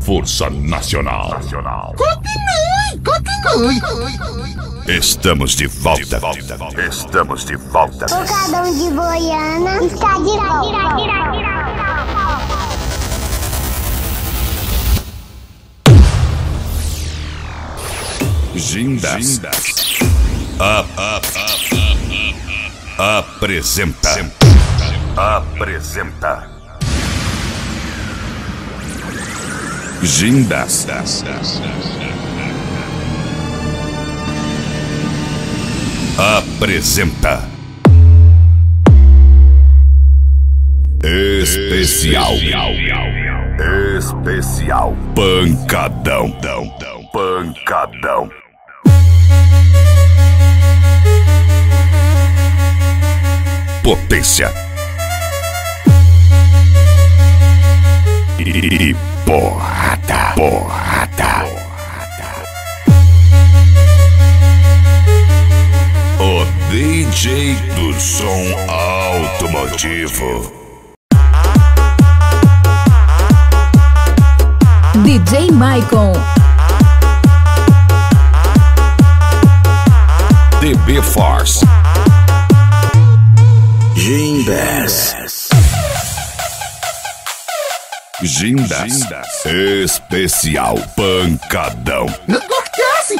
Força Nacional. Continue. Estamos de volta. Estamos de volta. Pancadão de Goiânia está de volta. Gindas. Apresenta. Gindas. Apresenta. Especial. Pancadão. Potência e porrada. O DJ do som automotivo. DJ Maicon. DB Force. Gindas. Especial Pancadão. Acontece.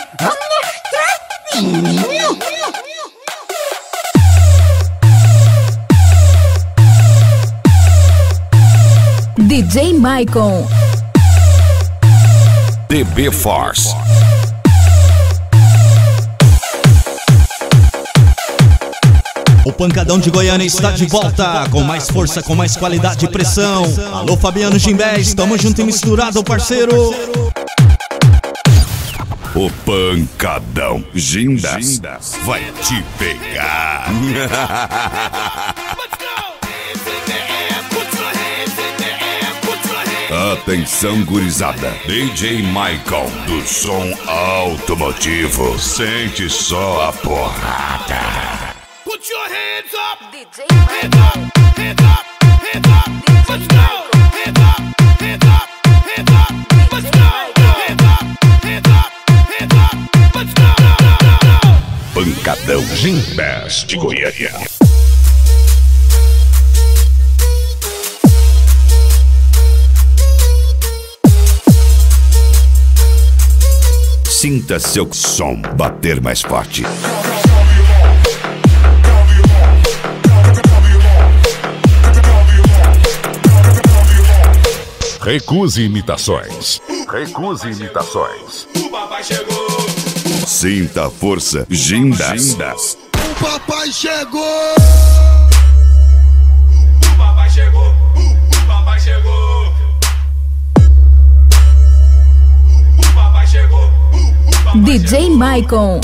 DJ Maicon. DB Force. O Pancadão de Goiânia está de volta, com mais força, com mais qualidade e pressão. Alô, Fabiano Gimbés, tamo junto e misturado, parceiro. O Pancadão Gindas vai te pegar. Atenção, gurizada. DJ Maicon do som automotivo. Sente só a porrada. Put your hands up, DJ hands up, hands up, hands up, let's go, hands up, hands up, hands up, let's go, hands up, hands up, hands up, let's go. Pancadão Gimbés de Goiânia. Sinta seu som bater mais forte. Recuse imitações. O papai chegou. Sinta a força Gindas. O papai chegou. O papai chegou. O papai chegou. O papai chegou. DJ Maicon.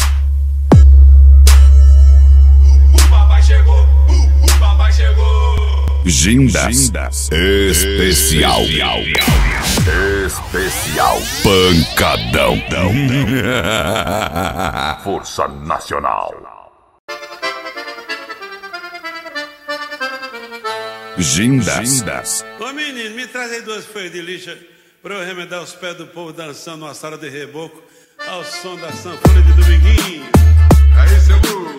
O papai chegou. O papai chegou. Gindas. Especial Pancadão. Força Nacional. Gindas. Ô menino, me traz aí 2 folhas de lixa pra eu remendar os pés do povo dançando numa sala de reboco ao som da sanfona de Dominguinho. Aí, seu Lu.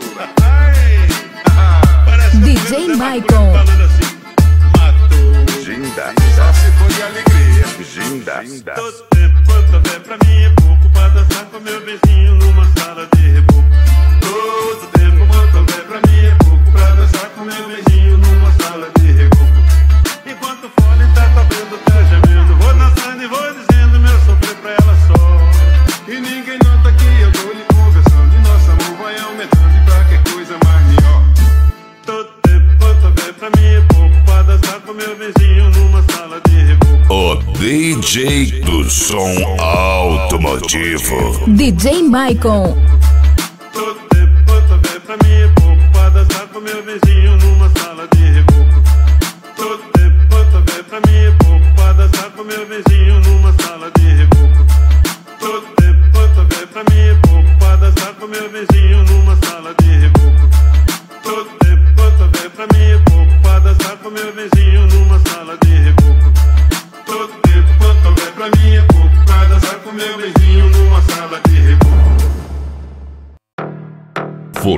Parece que DJ o Maicon. falando assim, matou. Gindas. Só se for de alegria. Todo tempo quanto houver pra mim é pouco pra dançar com meu vizinho numa sala de reboco. Todo tempo quanto houver pra mim é pouco pra dançar com meu vizinho numa sala de reboco. Enquanto o fone tá tocando, tá gemendo, vou dançando e vou dizendo meu sofrer pra ela só. E ninguém nota que eu tô lhe conversando. E nosso amor vai aumentando e pra que coisa mais melhor. Todo tempo quanto houver pra mim é pouco pra dançar com meu vizinho numa sala de reboco. O DJ do som automotivo. DJ Maicon. Todo tempo quanto houver pra mim é pouco pra dançar com meu vizinho numa sala de reboco. Todo tempo quanto houver pra mim é pouco pra dançar com meu vizinho numa sala de reboco. Todo tempo quanto houver pra mim é pouco pra dançar com meu vizinho numa sala de reboco. Todo tempo quanto houver pra mim é pouco pra dançar com meu vizinho numa sala de reboco. Todo tempo quanto houver pra mim é pouco.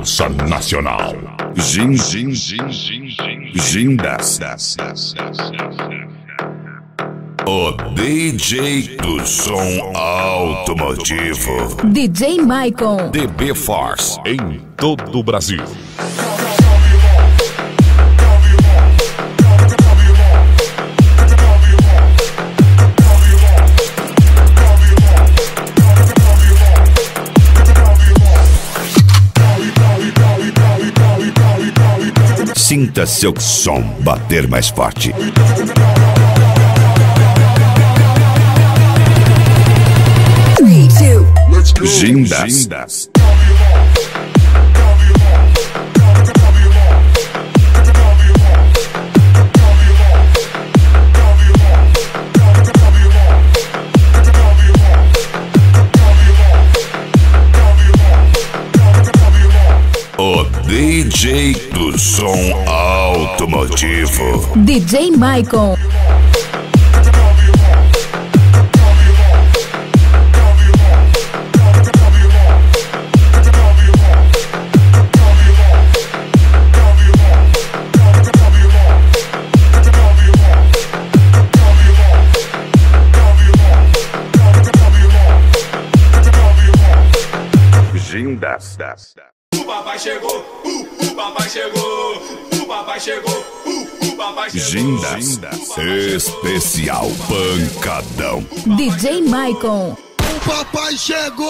Força Nacional. Gindas. O DJ do som automotivo. DJ Maicon. DB Force em todo o Brasil. Sinta seu som bater mais forte. Gindas. O DJ do som automotivo. DJ Maicon. Gindas. O papai chegou, o papai chegou, o papai chegou, o papai chegou. Gindas. Especial Pancadão. DJ Maicon. O papai chegou.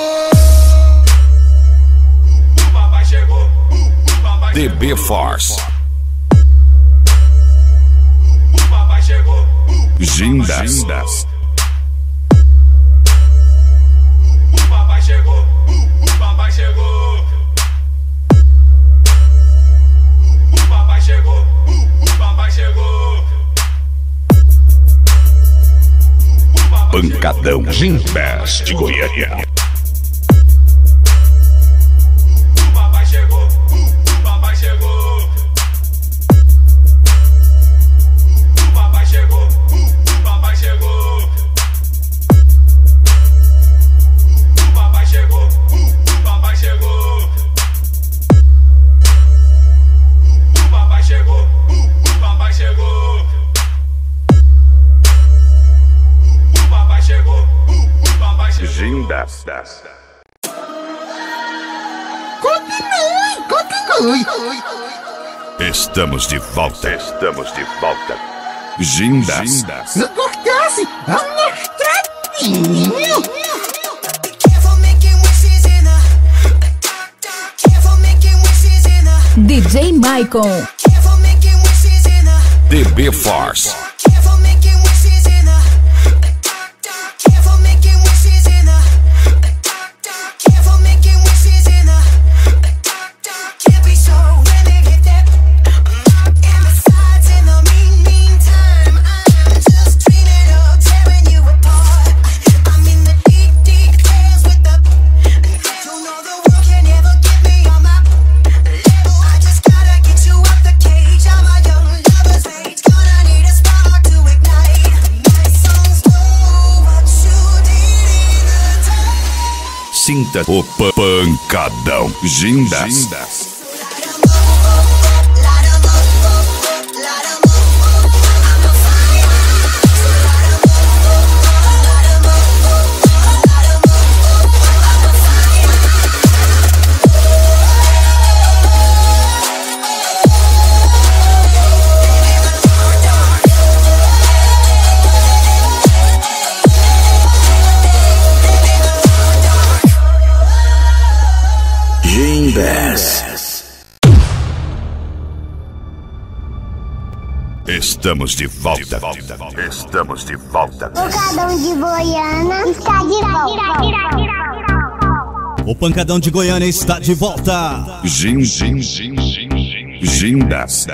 O papai chegou, o papai chegou. DB Force. O papai chegou, Gindas. o papai chegou, o papai chegou. O papai chegou, o papai chegou. Pancadão Gimbas de Goiânia. O papai chegou, o papai chegou. O papai chegou, o papai chegou. O papai chegou, o papai chegou. O papai chegou, o papai chegou. O papai chegou, o papai chegou. Gindas. Continue. Estamos de volta. Gindas. Não cortasse a mostradinha. DJ Maicon. DB Force. Sinta o pancadão. Gindas. Estamos de volta. Pancadão de Goiânia está de volta. O Pancadão de Goiânia está de volta. Gindas.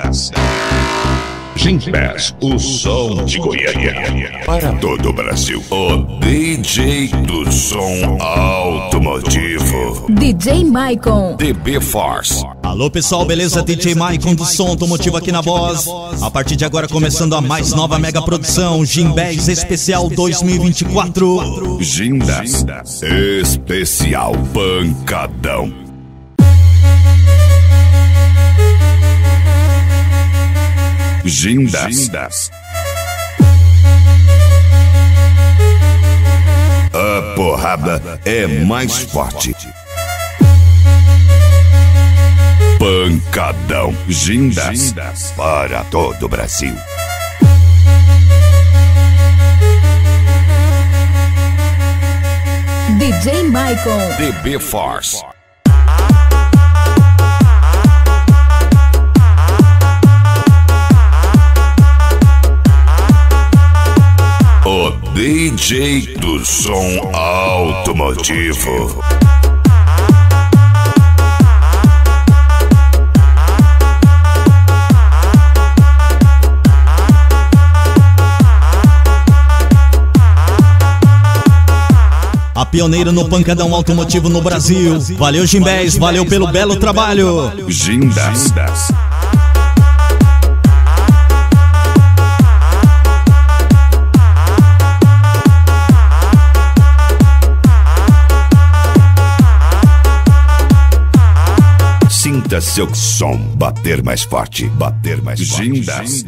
Gimbas, o som de Goiânia para todo o Brasil. O DJ do som automotivo. DJ Maicon. DB Force. Alô pessoal, beleza? DJ Maicon do som automotivo aqui na voz. A partir de agora começando a mais nova mega produção Gimbas Especial 2024. Gindas. Especial Pancadão. Gindas. A porrada é mais forte. Pancadão Gindas para todo o Brasil. DJ Maicon. DB Force. O DJ do som automotivo. A pioneira no pancadão automotivo no Brasil. Valeu, Gimbés, valeu pelo belo trabalho. Gindas. Sinta seu som bater mais forte, Gindas.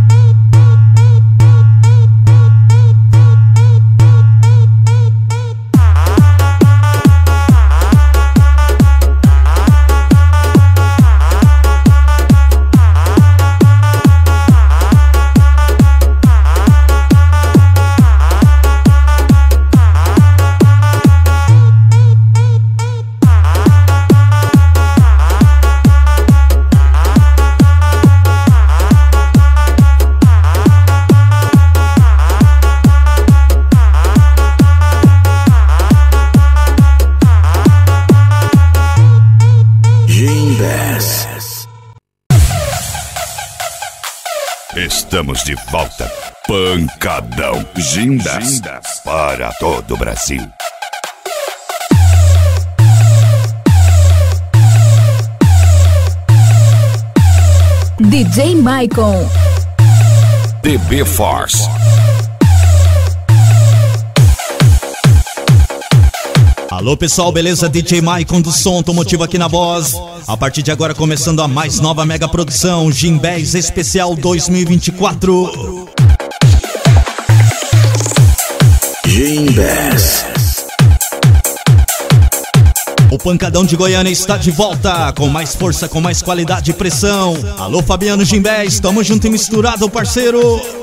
Estamos de volta. Pancadão Gindas para todo o Brasil. DJ Maicon. DB Force. Alô pessoal, beleza? DJ Maicon do som automotivo aqui na voz. A partir de agora começando a mais nova mega produção Gimbés Especial 2024. Gimbés. O pancadão de Goiânia está de volta, com mais força, com mais qualidade e pressão. Alô Fabiano Gimbés, tamo junto e misturado, parceiro.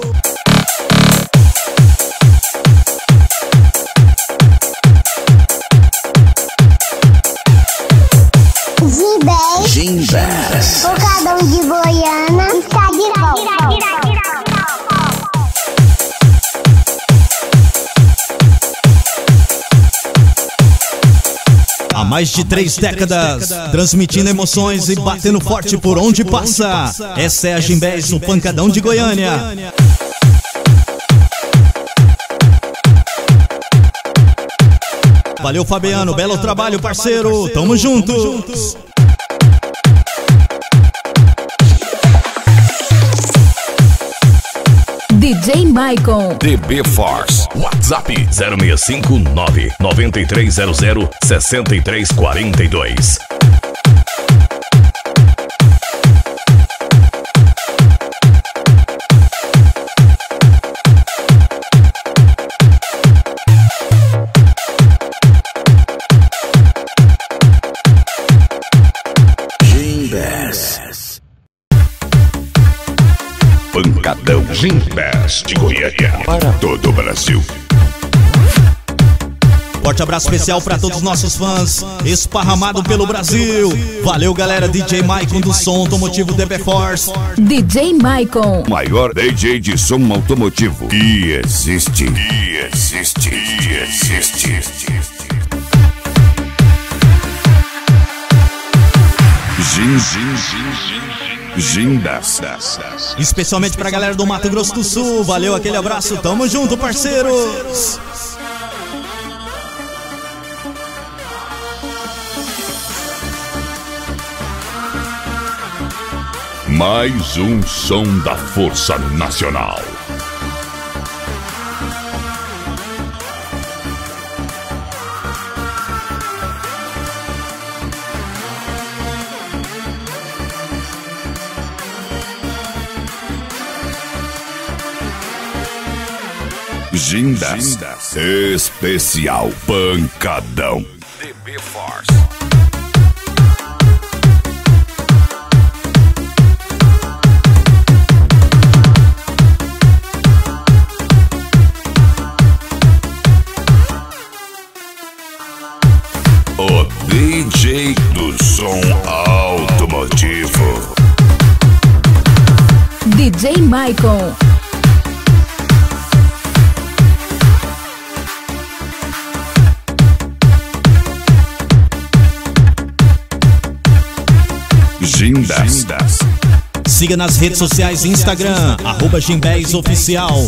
Gimbés, pancadão de Goiânia está de volta. Há mais de 3 décadas, transmitindo emoções e batendo forte por onde passa. Essa é a Gimbés, o pancadão de Goiânia. Valeu Fabiano, belo trabalho, parceiro. Tamo juntos. DJ Maicon. DB Force. WhatsApp 0659 9300 6342. Pancadão Gimbés de Goiânia para todo o Brasil. Forte abraço especial para todos os nossos fãs, esparramado pelo Brasil. Valeu galera, DJ Maicon do som automotivo DB Force. DJ Maicon. Maior DJ de som automotivo que existe. Gindas. Especialmente pra galera do Mato Grosso do Sul. Valeu, aquele abraço, tamo junto, parceiros. Mais um som da Força Nacional. Gindas. Especial Pancadão. DB Force. O DJ do som automotivo. DJ Maicon. Gindas. Siga nas redes sociais, Instagram, @Gimbésoficial.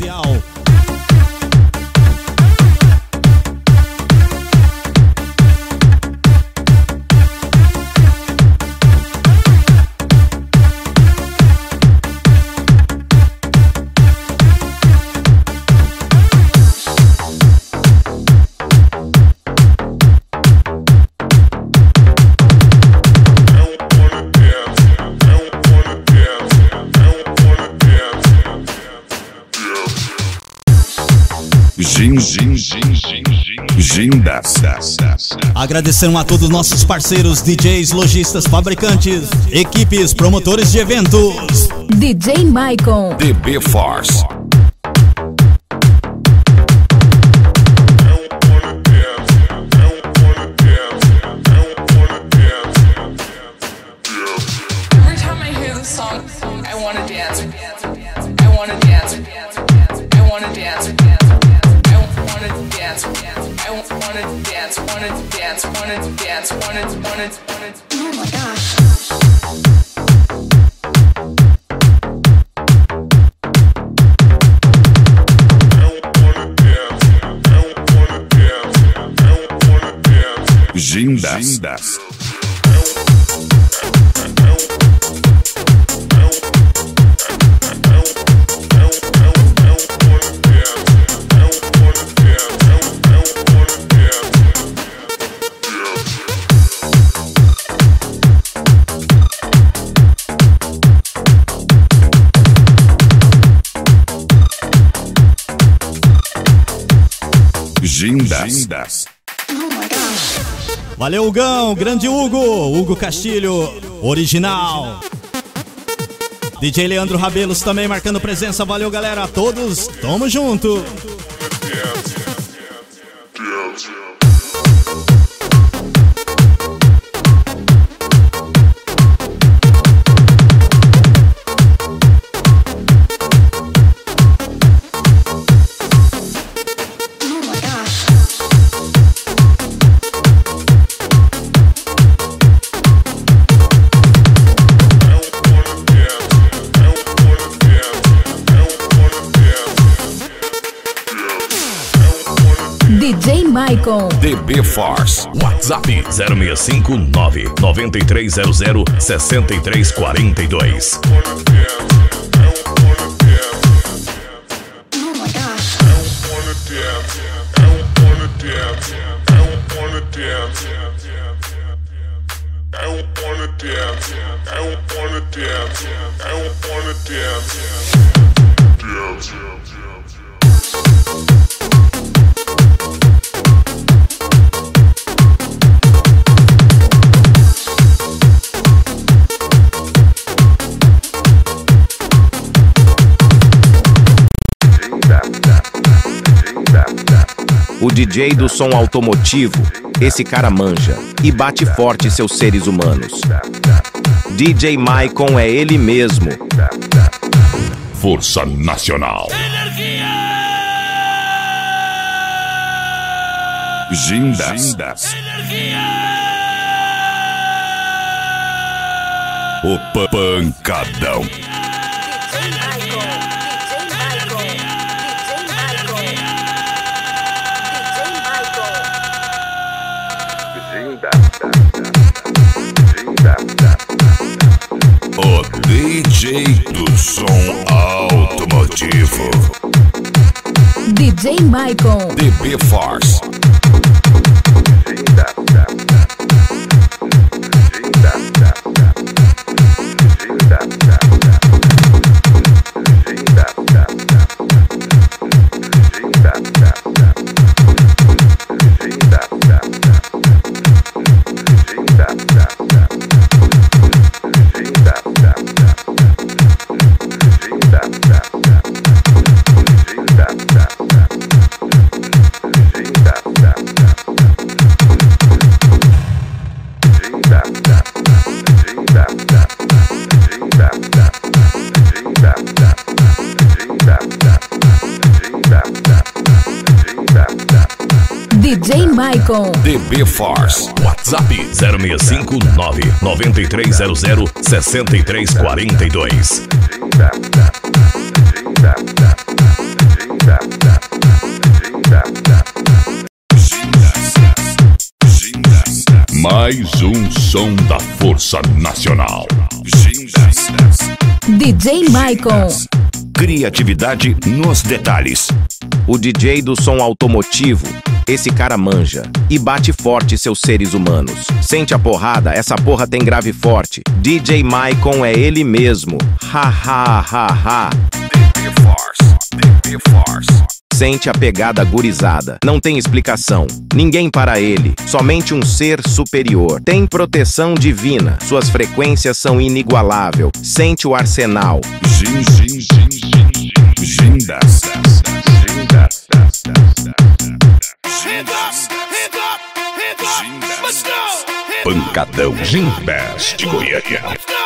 Gindas. Agradecendo a todos os nossos parceiros, DJs, lojistas, fabricantes, equipes, promotores de eventos. DJ Maicon. DB Force. Every time I hear this song, I wanna dance. I wanna dance. I wanna dance. I wanna dance. I wanna dance. Wanna dance. Wanna dance. Wanna. Oh my gosh. Gindas. Gindas. Valeu, Hugão, grande Hugo Castilho, original. DJ Leandro Rabelos também marcando presença, valeu galera, todos, tamo junto. DJ Maicon. DB Force. WhatsApp 065-9300-6342. O DJ do som automotivo, esse cara manja e bate forte seus seres humanos. DJ Maicon é ele mesmo. Força Nacional. Gindas. O Pancadão. O DJ do som automotivo. DJ Maicon. DB Force. Maicon. DB Force. WhatsApp 0659 9300 6342. Mais um som da Força Nacional. DJ Maicon. Criatividade nos detalhes. O DJ do som automotivo, esse cara manja e bate forte seus seres humanos. Sente a porrada, essa porra tem grave forte. DJ Maicon é ele mesmo. Ha ha ha ha. DB Force, DB Force. Sente a pegada gurizada. Não tem explicação. Ninguém para ele. Somente um ser superior. Tem proteção divina. Suas frequências são inigualáveis. Sente o arsenal. Pancadão Gimbas de Goiânia.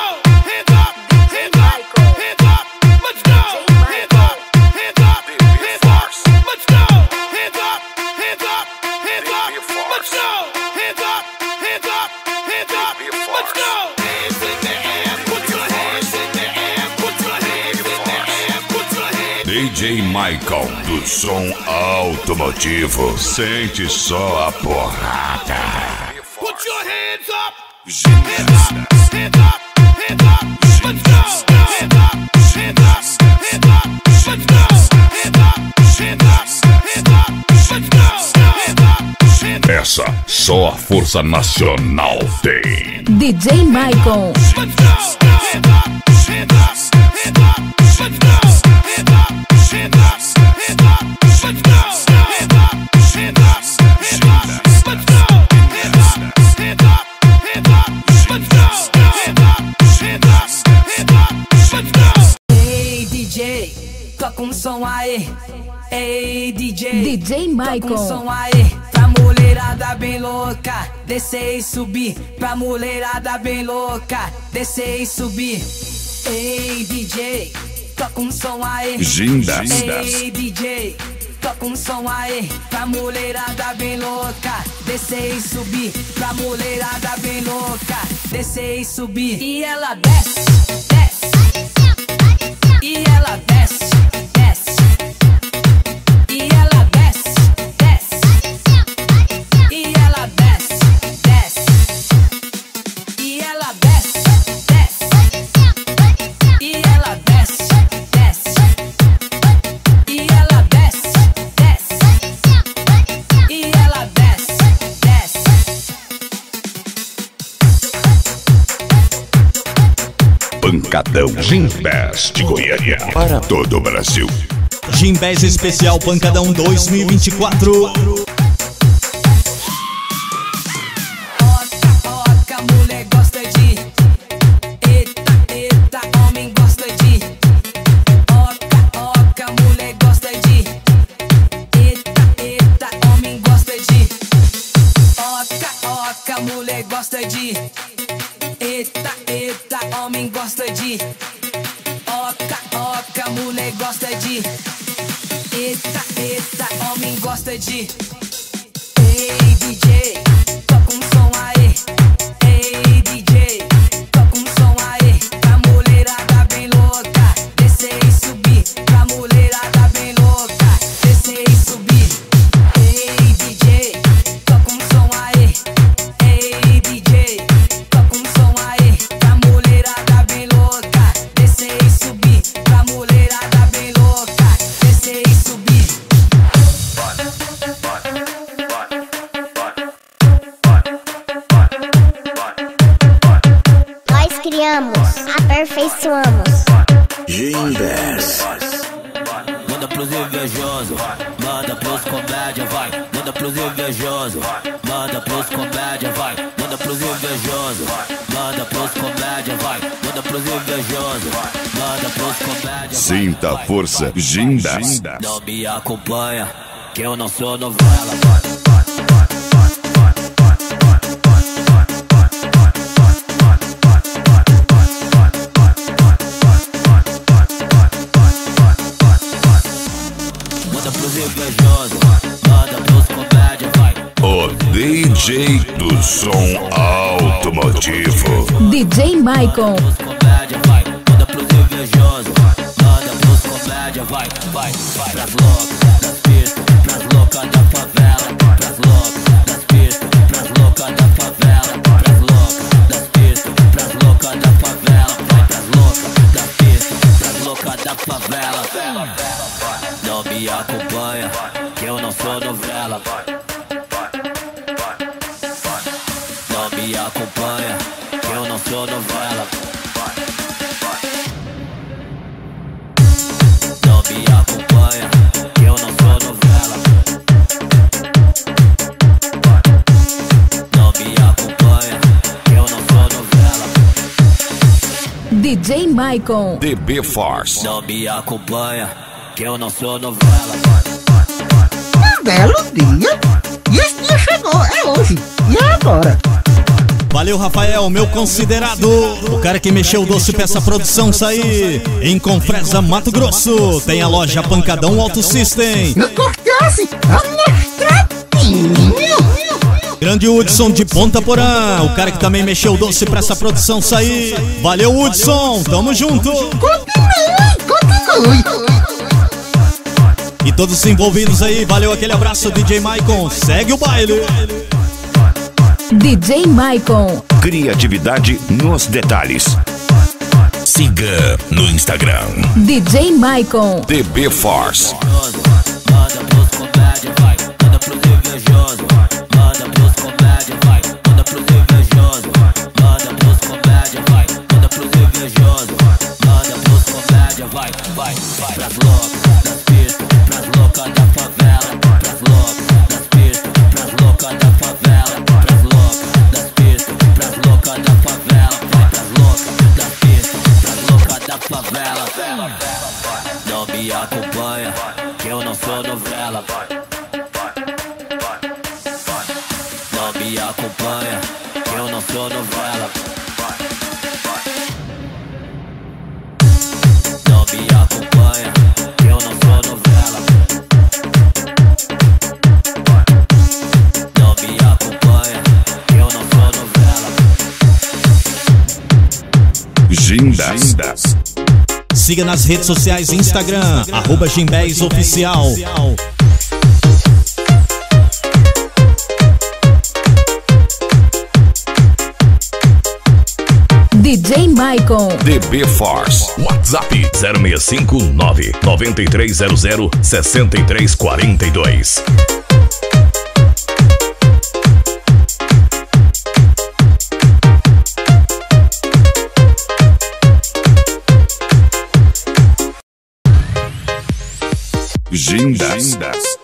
DJ Maicon do som automotivo. Sente só a porrada. Put your hands up. Hands up. Hands up. Hands up. Let's go. Hands up. Hands up. Hands up. Let's go. Hands up. Hands up. Hands up. Let's go. Hands up. Essa só a Força Nacional tem. DJ Maicon. Let's go. Hands up. Hands up. Hands up. Let's go. Hands up. Hands up. Hands up. Let's go. Hands up. Hands up. Hands up. Let's go. Hands up. Hands up. Hands up. Let's go. Hands up. Hands up. Hands up. Let's go. Ei, DJ, toca som aí. Ei, DJ, DJ Maicon. toca som aí. Pra mulherada bem louca, descer e subir. Pra mulherada bem louca, descer e subir. Ei, DJ, toca som aí. Gindas. Ei, DJ, toca som aí. Pra mulherada bem louca, descer e subir. Pra mulherada bem louca, descer e subir. E ela desce, desce. E ela desce, desce. E ela desce, desce. E ela desce, desce. E ela desce, desce. E ela desce, desce. E ela desce, desce. E ela desce, desce. Pancadão Gimbas de Goiânia. Para todo o Brasil. Gimbés Especial Pancadão 2024. Oca, mulher gosta de. Eita, homem gosta de. Oca, mulher gosta de. Eita, homem gosta de. Oca, mulher gosta de. Eita, homem gosta de. Oca, mulher gosta de. Eita, homem gosta de. Ei, DJ, toca som aí. Ei, DJ, toca som aí. Pra mulherada bem louca, descer e subir. Pra mulherada bem louca, descer e subir. Ei, DJ, toca som aí. Ei, DJ, toca som aí. Pra mulherada bem louca, descer e subir. Pra mulherada bem louca, descer e subir. Nós criamos, aperfeiçoamos. Gimbas. Manda pros invejosos, manda pros comédia, vai. Manda pros invejosos, manda pros comédia, vai. Manda pros invejosos, manda pros comédia, vai. Manda pros invejosos, manda pros comédia. Sinta a força, Gindas. Não me acompanha, que eu não sou novela, vai. Manda pros invejosos, manda pros comédia, vai. o DJ do som automotivo. DJ Maicon. Comédia, vai, manda pros invejosos. Manda pros comédia, vai, vai, vai. Pras loucas das pistas, pras loucas da favela. Pras loucas das pistas, pras loucas da favela. Pras loucas das pistas, pras loucas da favela. Vai pras loucas das pistas, pras loucas da favela. Não me acompanha, que eu não sou novela. Não me acompanha, que eu não sou novela. Não me acompanha, que eu não sou novela. Não me acompanha, que eu não sou novela. DJ Maicon. DB Force. Não me acompanha, que eu não sou novela. Um belo dia. E esse dia chegou, é hoje. E é agora. Valeu, Rafael, meu considerado. O cara que mexeu o doce pra essa produção sair. Em Confresa, Mato Grosso, tem a loja Pancadão Auto System. Eu cortasse amostradinho. Grande Hudson de Ponta Porã, o cara que também mexeu o doce pra essa produção sair. Valeu, Hudson, tamo junto. Continue. E todos os envolvidos aí, valeu, aquele abraço, DJ Maicon. Segue o baile. DJ Maicon. Criatividade nos detalhes. Siga no Instagram. DJ Maicon. DB Force. Manda pros comédia, vai, manda pros invejosos. Manda pros comédia, vai, manda pros invejosos. Manda pros comédia, vai, manda pros invejosos. Manda pros comédia, vai, vai, vai. Pras loucas das pistas, pras loucas da favela. Pras loucas das pistas, pras loucas da favela. Pras loucas das pistas, pras loucas da favela. Vai pras loucas das pistas, pras loucas da favela. Não me acompanha, que eu não sou novela. Não me acompanha, que eu não sou novela. Não me acompanha, que eu não sou novela. Não me acompanha, que eu não sou novela. Gindas. Siga nas redes sociais, Instagram, @Gimbésoficial. DJ Maicon. DB Force. WhatsApp 0659 9300 6342. Gindas.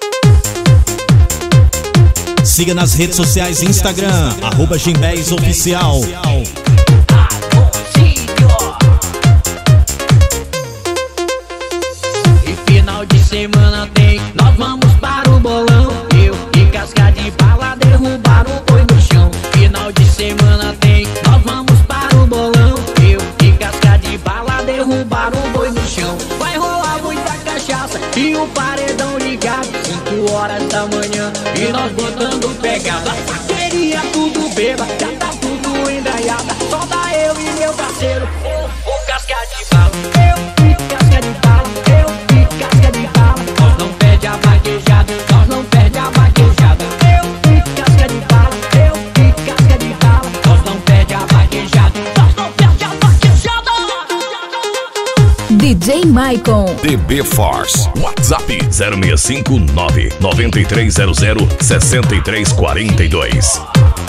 Siga nas redes sociais, Instagram, @Gimbésoficial. E final de semana tem, nós vamos para o bolão. Eu e casca de bala derrubar o boi no chão. Final de semana tem, nós vamos para o bolão. Eu e casca de bala derrubar o boi no chão. Vai rolar muita cachaça e o paredão ligado, 5 horas da manhã e nós botando pegada. Queria tudo beba, já tá tudo endraiada. Só dá eu e meu parceiro, o casca de bala. Eu e casca de bala, eu e casca de bala. Nós não perde a vaquejada, nós não perde a vaquejada. Eu e casca de bala, eu e casca de bala. Nós não perde a vaquejada, nós não perde a vaquejada. DJ Maicon. DB Force. WhatsApp 0659 9300 6342.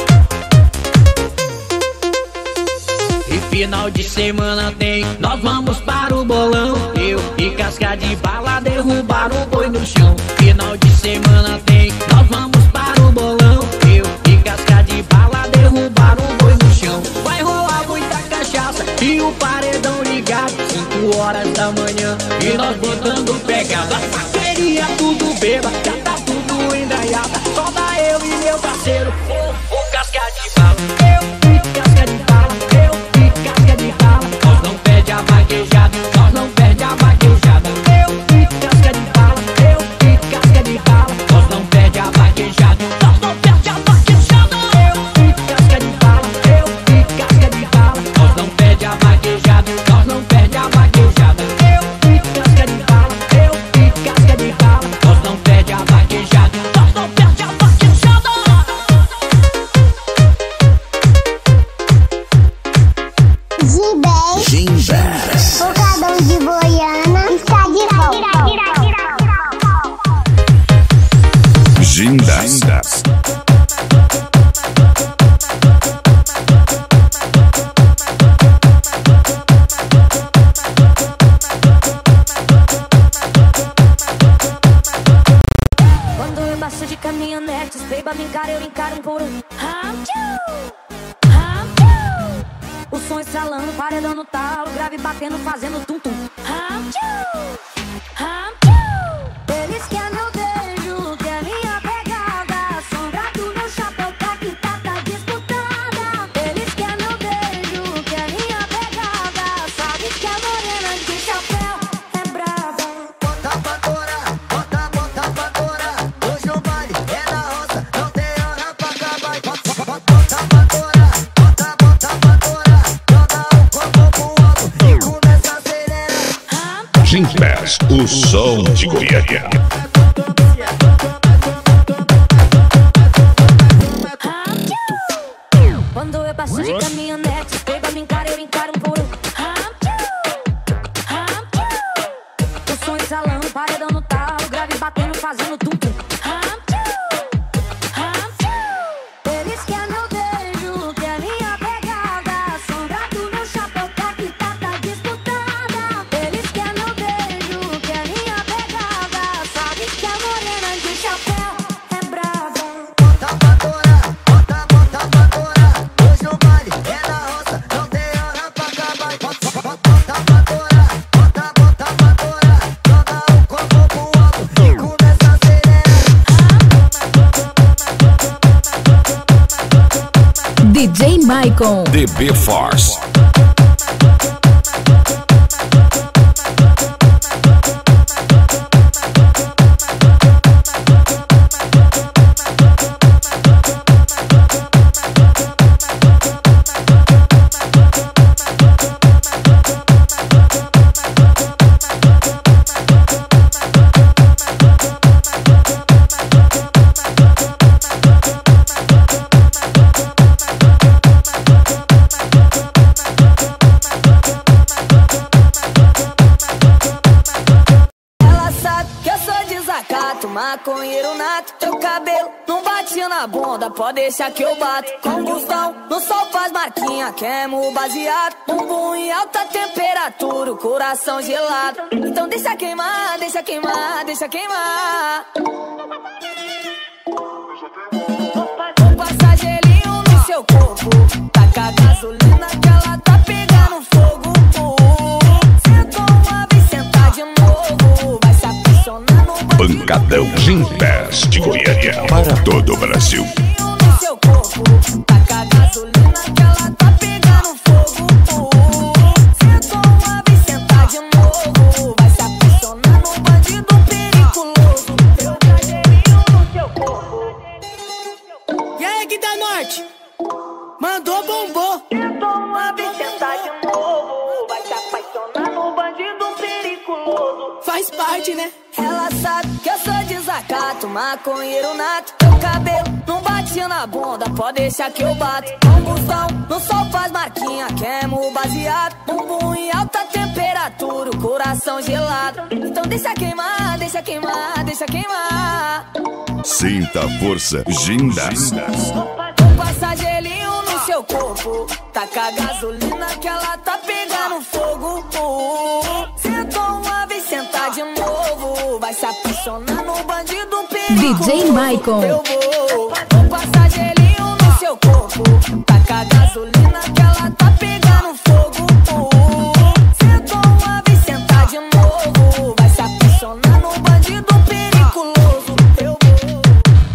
E final de semana tem, nós vamos para o bolão. Eu e casca de bala derrubar o boi no chão. Final de semana tem, nós vamos para o bolão. Eu e casca de bala derrubar o boi no chão. Vai rolar muita cachaça e o paredão ligado, 5 horas da manhã e nós botando pegada. Queria tudo beba, já tá tudo endraiada. Só dá eu e meu parceiro, o casca de bala. Eu e casca de bala, eu e casca de bala. Nós não perde a vaquejada, nós não perde a vaquejada. Eu e casca de bala, eu e casca de bala. Nós não perde a vaquejada, nós não perde a vaquejada. next, baby, eu encaro um por um. O som estralando, paredão no talo, grave batendo, fazendo tum-tum. Eles querem meu beijo, quer minha pegada, sombra do meu chapéu, tá que tá disputada. Eles querem meu beijo, quer minha pegada, sabe que a morena de chapéu é brava. Bota pra torar, bota pra torar. Hoje o baile é na roça, não tem hora pra acabar. Bota pra torar, bota pra torar. Joga o corpo pro alto e começa a acelerar. Gympass, o som de Goiânia. Quando eu passo de caminhonete, baby, eu encaro um por um. O som estralando, paredão no talo, grave batendo, fazendo tum-tum. Eles querem meu beijo, quer minha pegada, sombra do meu chapéu, tá que tá disputada. Eles querem meu beijo, quer minha pegada, sabe que a morena de chapéu é brava. Bota pra torar, bota pra torar. Hoje o baile é na roça, não tem hora pra acabar. Bota pra torar, bota pra torar. Joga o corpo pro alto e começa a acelerar. DJ Maicon. DB Force. Ela sabe que eu sou desacato, maconheiro nato. Teu cabelo não batia na bunda, pode deixar que eu bato. Combustão, no sol faz marquinha, queimo o baseado. Bumbum em alta temperatura, o coração gelado. Então deixa queimar, deixa queimar, deixa queimar. Vou passar gelinho no seu corpo, taca gasolina que ela tá pegando fogo. Sentou uma vez, senta de novo, vai se apaixonar no Pancadão Gympass de Goiânia para todo o Brasil. no seu corpo, taca gasolina que ela tá pegando fogo. Sentou uma vez, senta de novo, vai se apaixonar no bandido periculoso. Eu cajeirinho no seu corpo. E aí, Gui da Norte? Mandou bombou. Sentou uma vez, senta de novo, vai se apaixonar no bandido periculoso. Faz parte, né? Ela sabe que eu sou desacato, maconheiro nato. Teu cabelo não batia na bunda, pode deixar que eu bato. Combustão, no sol faz marquinha, queimo o baseado. Bumbum em alta temperatura, o coração gelado. Então deixa queimar, deixa queimar, deixa queimar. Sinta a força, Gympass. Vou passar gelinho no seu corpo, taca gasolina que ela tá pegando fogo. Sentou uma vez, senta de novo, vai se apaixonar no bandido periculoso. DJ Maicon. Eu vou passar gelinho no seu corpo, taca gasolina que ela tá pegando fogo. Sentou uma vez, senta de novo, vai se apaixonar no bandido periculoso. Eu vou.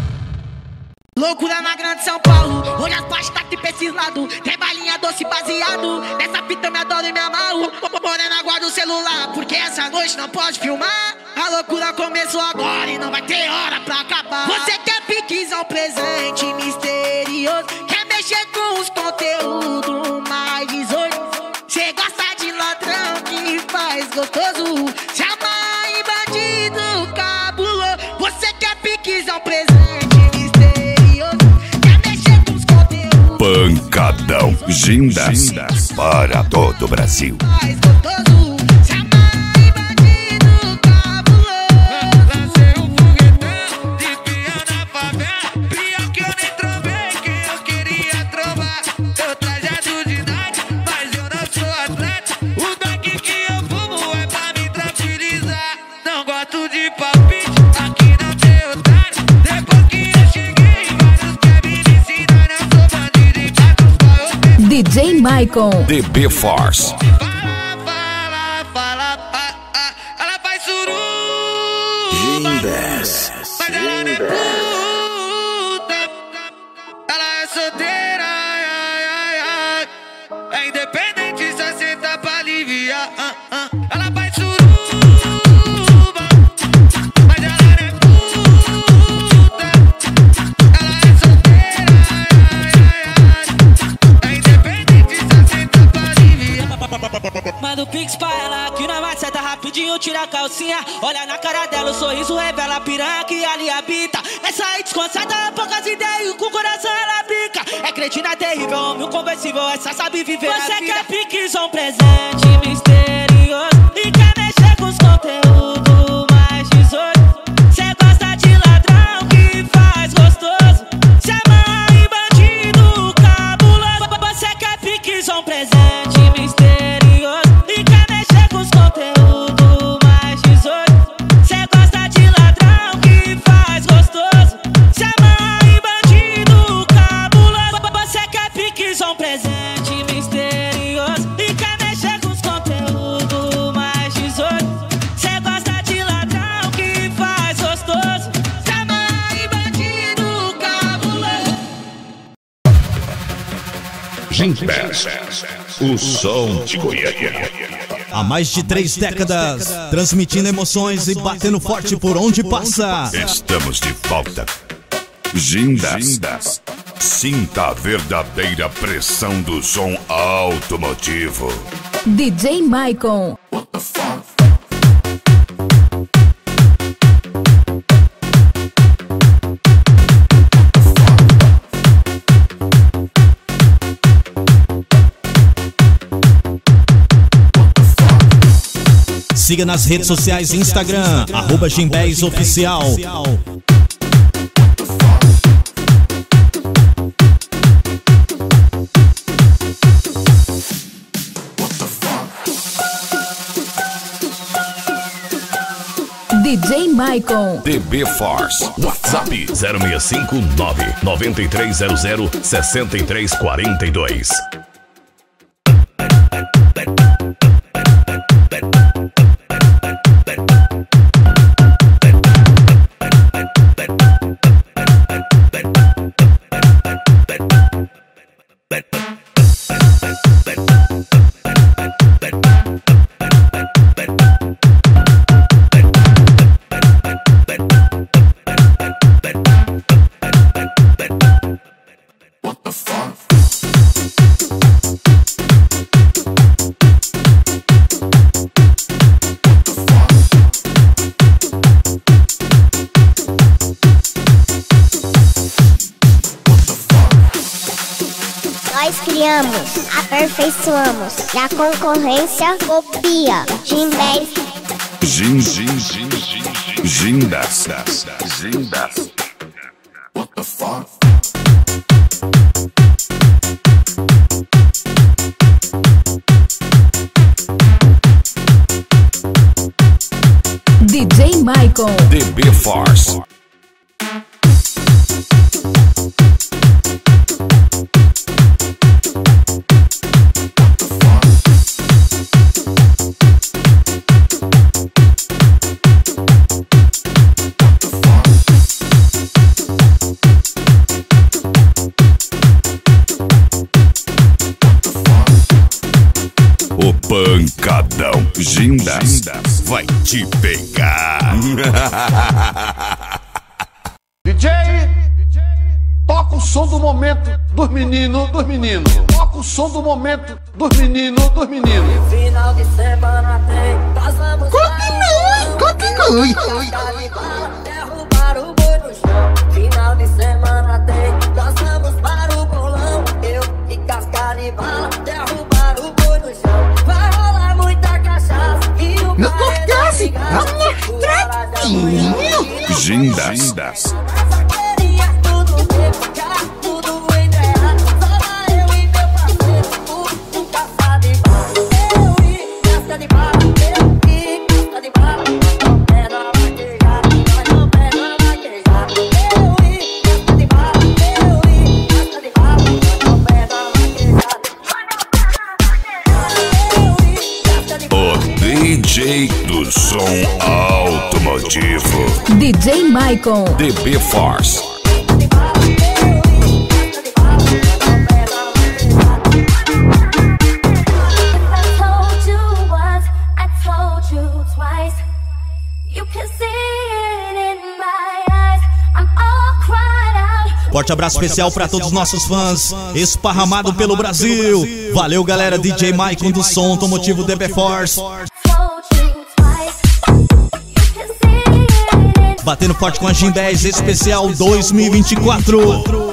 Loucura na grande São Paulo, hoje as pastas tá tipo esses lados. Tem balinha doce baseado, nessa fita eu me adoro e me amarro. Morena, guarda o celular, porque essa noite não pode filmar. A loucura começou agora e não vai ter hora pra acabar. Você quer piquizar um presente misterioso, quer mexer com os conteúdos mais 18. Cê gosta de ladrão que faz gostoso, se amarra em bandido cabuloso. Você quer piquizar um presente misterioso, quer mexer com os conteúdos Pancadão Gympass para todo o Brasil. mais gostoso, se amarra em bandido cabuloso. Lancei um foguetão de pia na favela, pior que eu nem trovei, que eu queria trovar. Eu trajado de night, mas eu não sou atleta. O daqui que eu fumo é pra me tranquilizar. Não gosto de palpite, aqui não tem otário. Depois que eu cheguei, Maicon. DB Force. Ela faz suruba, Gimbes. mas ela não é puta. Ela é solteira, ai, ai, ai, ai. É independente, só senta pra aliviar. Ela faz suruba, mas ela não é puta. Ela é solteira, ai, ai, ai. É independente, só senta pra aliviar. Manda o pix pra ela que nós vai acertar rapidinho, tira a calcinha. Olha na cara dela, o sorriso revela a piranha que ali habita. Essa aí desconcerta, poucas ideias, com o coração ela brinca. É cretina terrível, homem conversível, essa sabe viver a vida. Você quer piquezão presente, misterioso, e quer mexer com os conteúdos mais 18. Cê gosta de ladrão que faz gostoso, cê amarra em bandido cabuloso. Você quer piquezão presente, misterioso, e quer mexer com os conteúdos mais 18. Cê gosta de ladrão que faz gostoso, cê amarra em bandido cabuloso. Você quer piquezão presente, misterioso, e quer mexer com os conteúdos mais 18. Cê gosta de ladrão que faz gostoso, cê amarra em bandido cabuloso. Gimbes, o som de Goiânia. Há mais de 3 décadas, transmitindo emoções e batendo forte por onde passa. Estamos de volta. Gimbes. Sinta a verdadeira pressão do som automotivo. DJ Maicon. Siga nas redes sociais, Instagram, @GimbesOficial. DJ Maicon. DB Force. WhatsApp 0659 9300 6342. Nós criamos, aperfeiçoamos e a concorrência copia. Gimbes. Gimbes. What the fuck? DJ Maicon. DB Force. O pancadão Gimbes vai te pegar. DJ, toca o som do momento dos meninos, Toca o som do momento dos meninos, Final de semana tem, nós vamos Continue. derrubar o boi no chão. Final de semana tem, nós vamos para o bolão. Eu e casca de bala, derrubar o boi no chão. Vai rolar muita cachaça e o Não acontece, Gimbes. automotivo. DJ Maicon. DB Force. Forte abraço especial para todos os nossos fãs, esparramado pelo Brasil. Valeu, galera. DJ Maicon do som automotivo DB Force. Batendo forte com a Gym 10 especial 2024.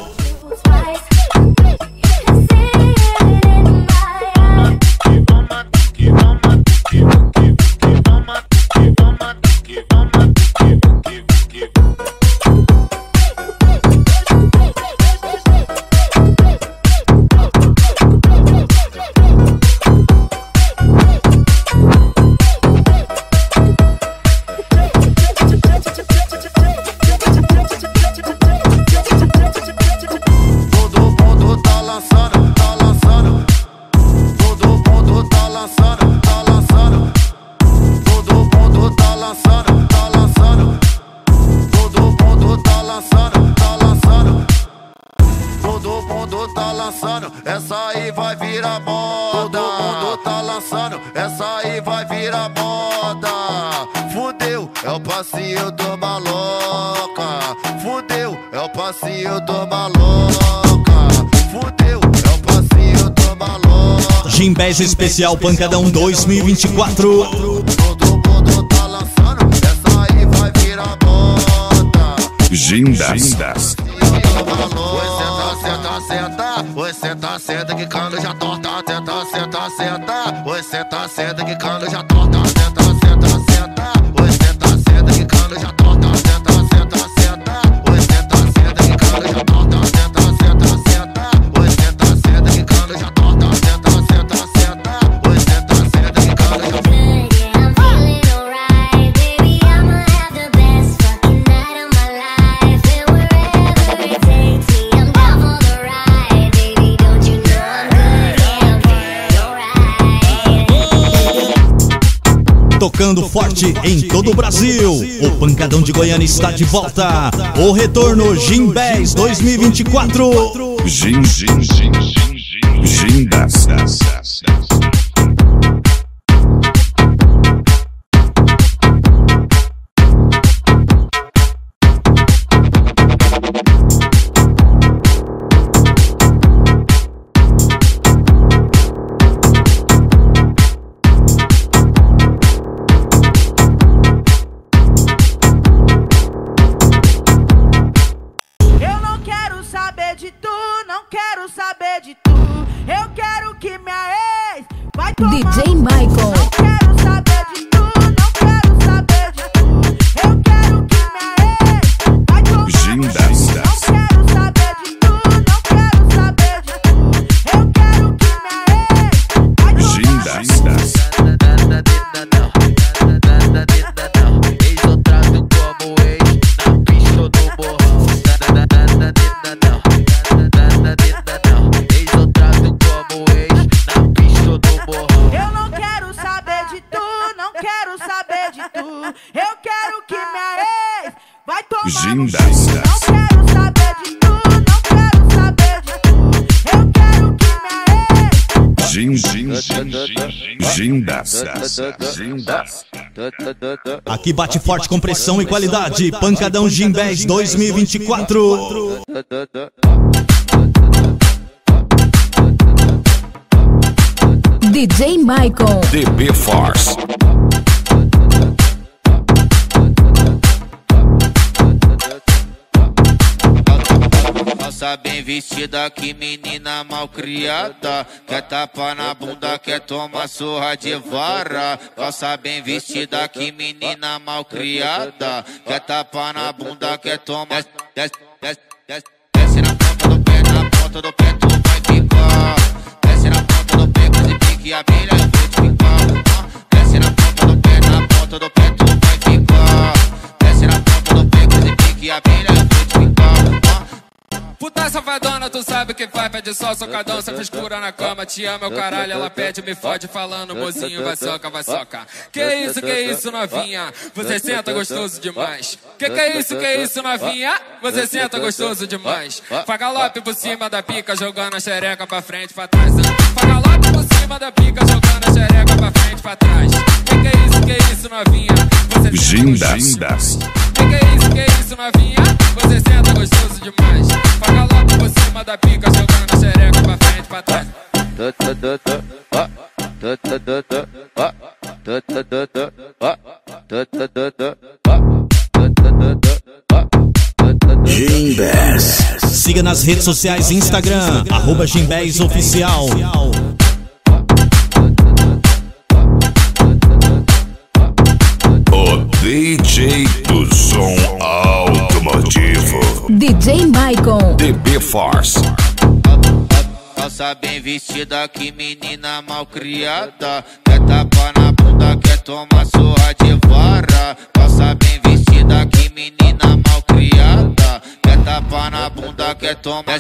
Essa aí vai virar moda. Todo mundo tá lançando, essa aí vai virar moda. Fudeu, é o passinho do maloca. Fudeu, é o passinho do maloca. Fudeu, é o passinho do maloca. Gym 10 especial Pancadão 2024. Todo mundo tá lançando, essa aí vai virar moda. Gym 10. Oi, senta, senta que cano já torta. Senta, senta, senta. Oi, senta, senta que cano já torta. Senta, senta, senta. Oi, senta, senta que cano já torta. Senta, senta, senta. Oi, senta, senta que cano já torta. Senta, senta, senta. Oi, senta, senta que cano já torta. Senta, senta, senta. Oi, senta, senta que cano já torta. Tocando forte em todo o Brasil, o Pancadão de Goiânia está de volta. O retorno Gym 10 2024. Gym 10. DJ Maicon. Não quero saber de tu, não quero saber de tu. Eu quero que minha ex vai tomar Gym 10. Não quero saber de tu, não quero saber de tu. Eu quero que minha ex vai tomar Gym 10. Ex eu trato como ex, na pista ou no borrão. Ex eu trato como ex, na pista ou no borrão. Eu não quero saber de tu, não quero saber de tu. Eu quero que minha ex vai tomar Gym 10. Não quero saber de tu, não quero saber de tu. Eu quero que minha ex Gym 10. Aqui bate forte com pressão e qualidade. Pancadão Gym 10 2024. DJ Maicon. DB Force. Calça bem vestida, que menina mal criada. Quer tapa na bunda, quer tomar surra de vara. Calça bem vestida, que menina mal criada. Quer tapa na bunda, quer tomar. Desce na ponta do pé, na ponta do pé tu vai ficar. Desce na ponta do pé, com esse pique abelha eu vou te ficar. Desce na ponta do pé, na ponta do pé tu vai ficar. Desce na ponta do pé, com esse pique abelha eu vou te ficar. Puta Puta safadona, tu sabe o que faz, pede só socadão, cê frescura na cama, te ama, meu caralho, ela pede, me fode falando, mozinho, vai soca, vai soca. Que isso, novinha, você senta gostoso demais. Que isso, novinha, você senta gostoso demais. Faz galope por cima da pica, jogando a xereca pra frente, pra trás. Faz galope por cima da pica, jogando a xereca pra frente, pra trás. Que isso, novinha, você senta Gindas. Que isso, novinha, você senta gostoso demais. Faz galope por cima da pica, jogando a xereca pra frente, pra trás. Gimbes. Siga nas redes sociais, Instagram, @GimbesOficial. O DJ do som automotivo. DJ Maicon. DB Force. Calça bem vestida, que menina mal criada. Quer tapa na bunda, quer tomar surra de vara. Calça bem vestida, que menina mal criada. Quer tapa na bunda, quer tomar.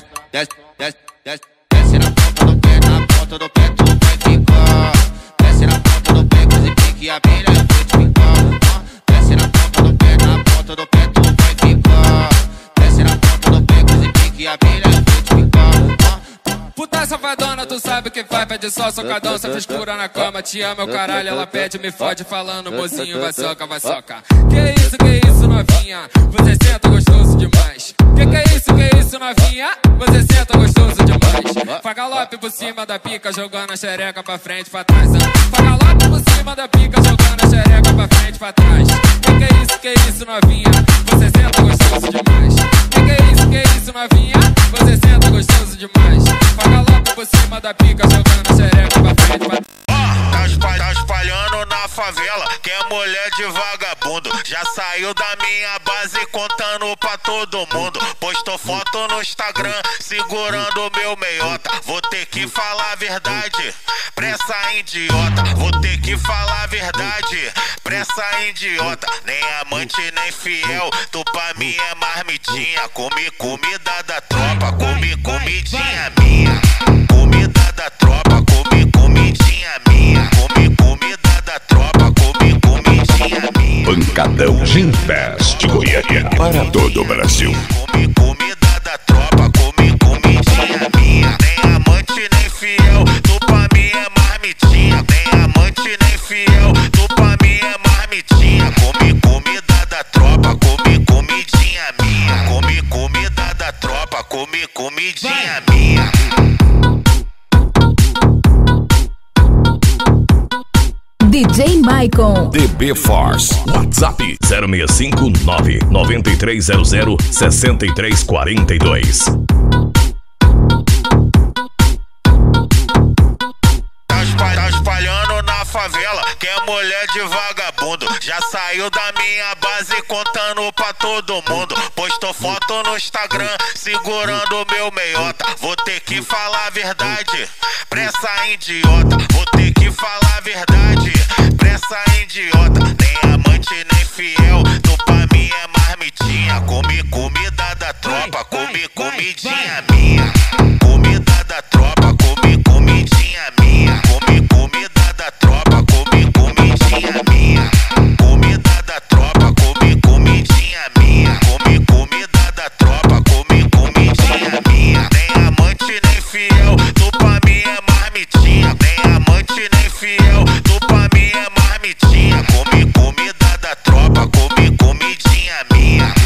Desce na ponta do pé, na ponta do pé tu vai ficar. Desce na ponta do pé, que se pique a abelha eu vou te picar. Desce na ponta do pé, na ponta do pé tu vai ficar. Desce na ponta do pé, que se pique a abelha eu vou te picar. Puta safadona, tu sabe o que faz, pede só socadão, cê frescura na cama, te ama, meu caralho, ela pede, me fode falando, mozinho, vai soca, vai soca. Que isso, novinha, você senta gostoso demais. Que isso, novinha, você senta gostoso demais. Faz galope por cima da pica, jogando a xereca pra frente, pra trás. Faz galope por cima da pica, jogando a xereca pra frente, pra trás. Que isso, novinha, você senta gostoso demais. Que isso, novinha, você senta gostoso demais. Faz galope por cima da pica, jogando a xereca pra frente, pra trás. Tá espalhando na favela que é mulher de vagabundo. Já saiu da minha base contando pra todo mundo. Postou foto no Instagram segurando meu meiota. Vou ter que falar a verdade pra essa idiota. Vou ter que falar a verdade pra essa idiota. Nem amante nem fiel, tu pra mim é marmitinha. Come comida da tropa, come comidinha minha. Comida da tropa, come comidinha minha. Come comida da tropa, come comidinha minha. Pancadão Gimbes de Goiânia para todo o Brasil. Come comida da tropa, come comidinha minha. Nem amante nem fiel, tu pra mim é marmitinha. Nem amante nem fiel, tu pra mim é marmitinha. Come comida da tropa, come comidinha minha. Come comida da tropa, come comidinha minha. DJ Maicon. DB Force. WhatsApp 0659 9300 6342. Tá espalhando na favela que é mulher de vagabundo. Já saiu da minha base contando pra todo mundo. Postou foto no Instagram segurando meu meiota. Vou ter que falar a verdade pra essa idiota. Vou ter que falar a verdade pra essa idiota. Nem amante nem fiel, tu pra mim é marmitinha. Come comida da tropa, come comidinha minha. Comida da tropa, come comidinha minha. Come comida da tropa, come comidinha minha. Comida da tropa, come comidinha minha. Come comida da tropa, come comidinha minha. Nem amante nem fiel, tu pra mim é marmitinha. Nem amante nem fiel, tu pra mim é marmitinha. Come comida da tropa, come comidinha minha.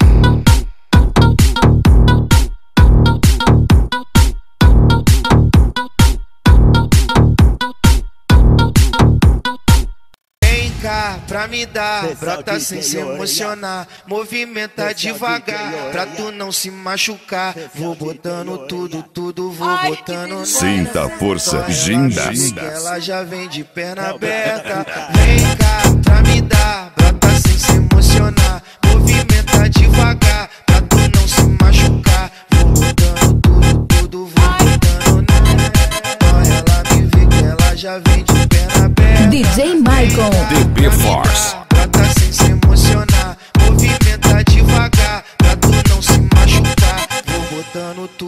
Pra me dar, brota sem se emocionar. Movimenta devagar, pra tu não se machucar. Vou botando tudo, vou botando. Sinta a força, Gindas. Ela já vem de perna aberta. Vem cá, pra me dar, brota sem se emocionar. Movimenta devagar, pra tu não se machucar. Vou botando tudo, vou botando. Ela me vê que ela já vem de perna aberta. DJ Maicon. DB Force. Brota sem se emocionar. Movimenta devagar, pra tu não se machucar. Vou botando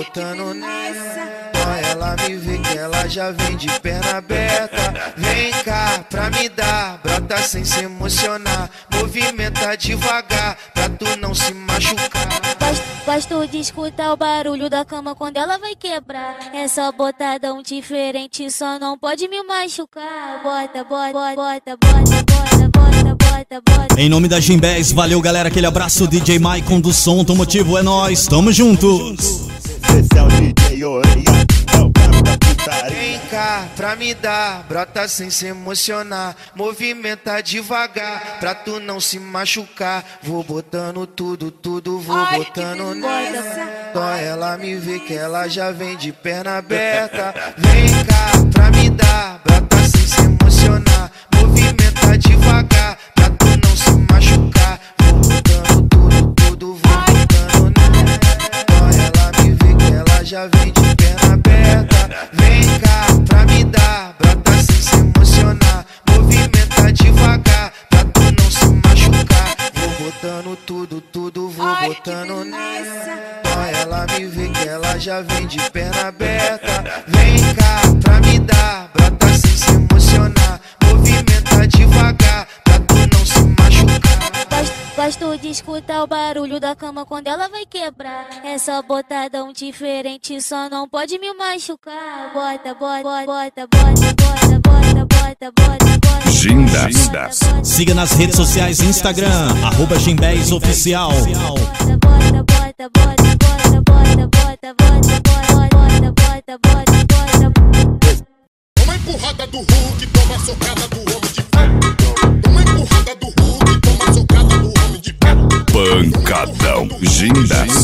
botando nessa. Ó, ela me vê que ela já vem de perna aberta. Vem cá pra me dar, brota sem se emocionar. Movimenta devagar pra tu não se machucar. Gosto de escutar o barulho da cama quando ela vai quebrar. É só botadão diferente, só não pode me machucar. Bota, bota, bota, bota, bota, bota, bota, bota. Em nome da Gimbés, valeu galera, aquele abraço, DJ Maicon do Som Automotivo, é nóis, tamo juntos. Esse é o DJ Orelha, é o cara da putaria. Vem cá pra me dar, brota sem se emocionar. Movimenta devagar pra tu não se machucar. Vou botando tudo, vou botando nessa. Só ela me vê que ela já vem de perna aberta. Vem cá pra me dar, brota sem se emocionar. Movimenta devagar pra tu não se machucar. Vou botando tudo, vou botando nessa. Só ela me vê que ela já vem de perna aberta. Vem cá pra me dar, brota sem se emocionar. Movimenta devagar pra tu não se machucar. Vou botando tudo, vou botando nessa. Só ela me vê que ela já vem de perna aberta. Vem cá pra me dar, brota sem se emocionar. Movimenta devagar pra tu não se machucar. Gosto de escutar o barulho da cama quando ela vai quebrar. É só botadão diferente, só não pode me machucar. Bota, bota, bota, bota, bota, bota, bota, bota, bota. Gimbés. Siga nas redes sociais, Instagram, @GimbésOficial. Bota, bota, bota, bota, bota, bota, bota, bota, bota, bota, bota. Toma empurrada do Hulk, toma socada do Homem de Ferro. Toma empurrada do Hulk, toma socada do Homem de Ferro. Pancadão Gimbés.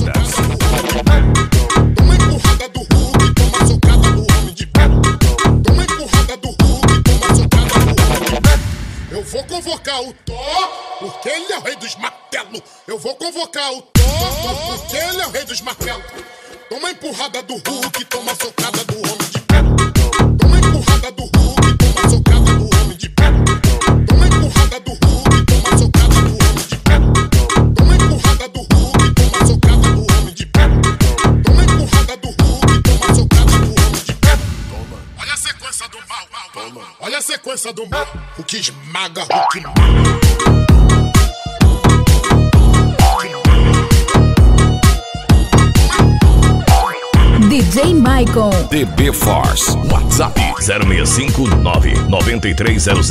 Toma empurrada do Hulk, toma socada do Homem de Ferro. Toma empurrada do Hulk, toma socada do Homem de Ferro. Eu vou convocar o Thor, porque ele é o rei dos martelos. Eu vou convocar o Thor, porque ele é o rei dos martelos. Toma empurrada do Hulk, toma socada do Homem de Ferro. Toma empurrada do Hulk, toma socada do Homem de Ferro. Toma empurrada do Hulk, toma socada do Homem de Ferro. Toma empurrada do Hulk, toma socada do Homem de Ferro. Toma empurrada do Hulk, toma socada do Homem de Ferro. Olha a sequência do mal, olha a sequência do mal. O que esmaga, o que DJ Maicon. DB Force. WhatsApp 0659 9300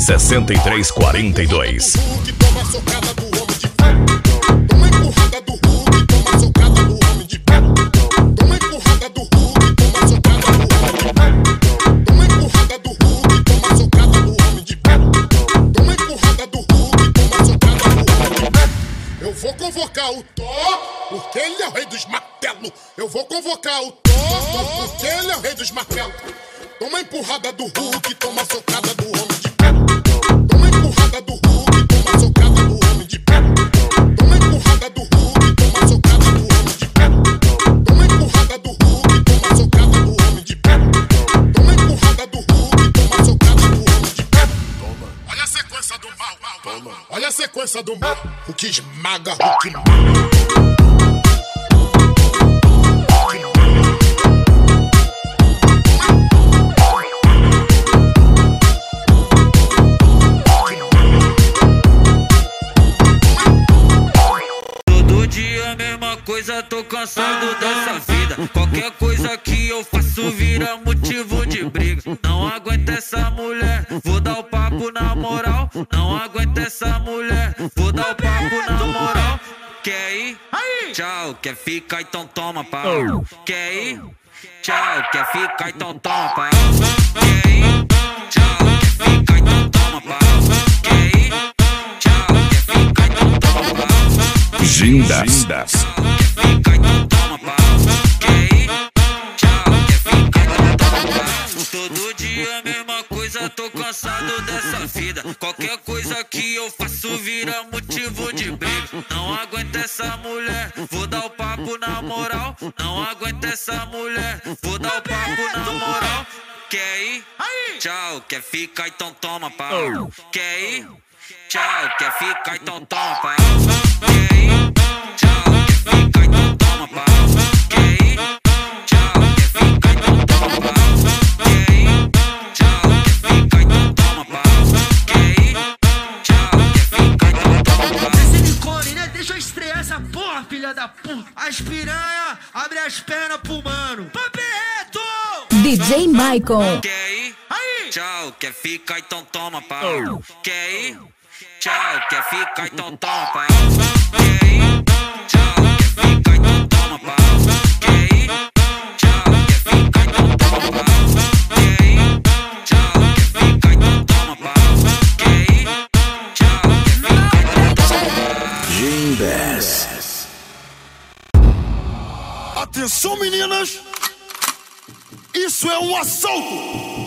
6342. toma socada do Homem de Ferro. Toma empurrada do Hulk, toma socada do Homem de Ferro. Toma empurrada do Hulk, toma socada do Homem de Ferro. Toma empurrada do Hulk, toma socada do Homem de Ferro. Toma empurrada do Hulk, toma socada do Homem de Ferro. Eu vou convocar o Thor, porque ele é o rei dos martelos. Eu vou convocar o Thor, porque ele é o rei dos martelos. Toma empurrada do Hulk, toma socada do Homem de Ferro. Toma empurrada do Hulk, toma socada do Homem de Ferro. Toma empurrada do Hulk, toma socada do Homem de Ferro. Toma empurrada do Hulk, toma socada do Homem de Ferro. Toma empurrada do Hulk, toma socada do Homem de Ferro. Olha a sequência do mal, olha a sequência do mal. O que esmaga, o que coisa, tô cansado dessa vida. Qualquer coisa que eu faço vira motivo de briga. Não aguento essa mulher, vou dar o papo na moral. Não aguento essa mulher, vou dar o papo na moral. Quer ir? Tchau. Quer ficar? Então toma pau. Quer ir? Tchau. Quer ficar? Então toma pau. Quer ir? Tchau. Quer ficar? Então toma pau. Quer ir? Tchau. Quer ficar? Então toma pau. Gimbés. Todo dia a mesma coisa, tô cansado dessa vida. Qualquer coisa que eu faço vira motivo de briga. Não aguento essa mulher, vou dar o papo na moral. Não aguento essa mulher, vou dar o papo na moral. Quer ir? Tchau. Quer ficar? Então toma pau. Quer ir? Tchau. Quer ficar? Então toma pau. Quer ir? Tchau. Quer ficar? Então toma pau. Quer ir? as piranha, abre as pernas pro mano. Papereto! DJ Maicon. Quer ir? Tchau, quer ficar então toma pau. Quer ir? Tchau, quer ficar então toma pau. Quer ir? Tchau, quer ficar então toma pau. Quer ir? Tchau, quer ficar então toma pau. Quer ir? Tchau, quer ficar então toma pau. Quer ir? Tchau, quer ficar então toma pau. Gimbes. Atenção, meninas! Isso é um assalto!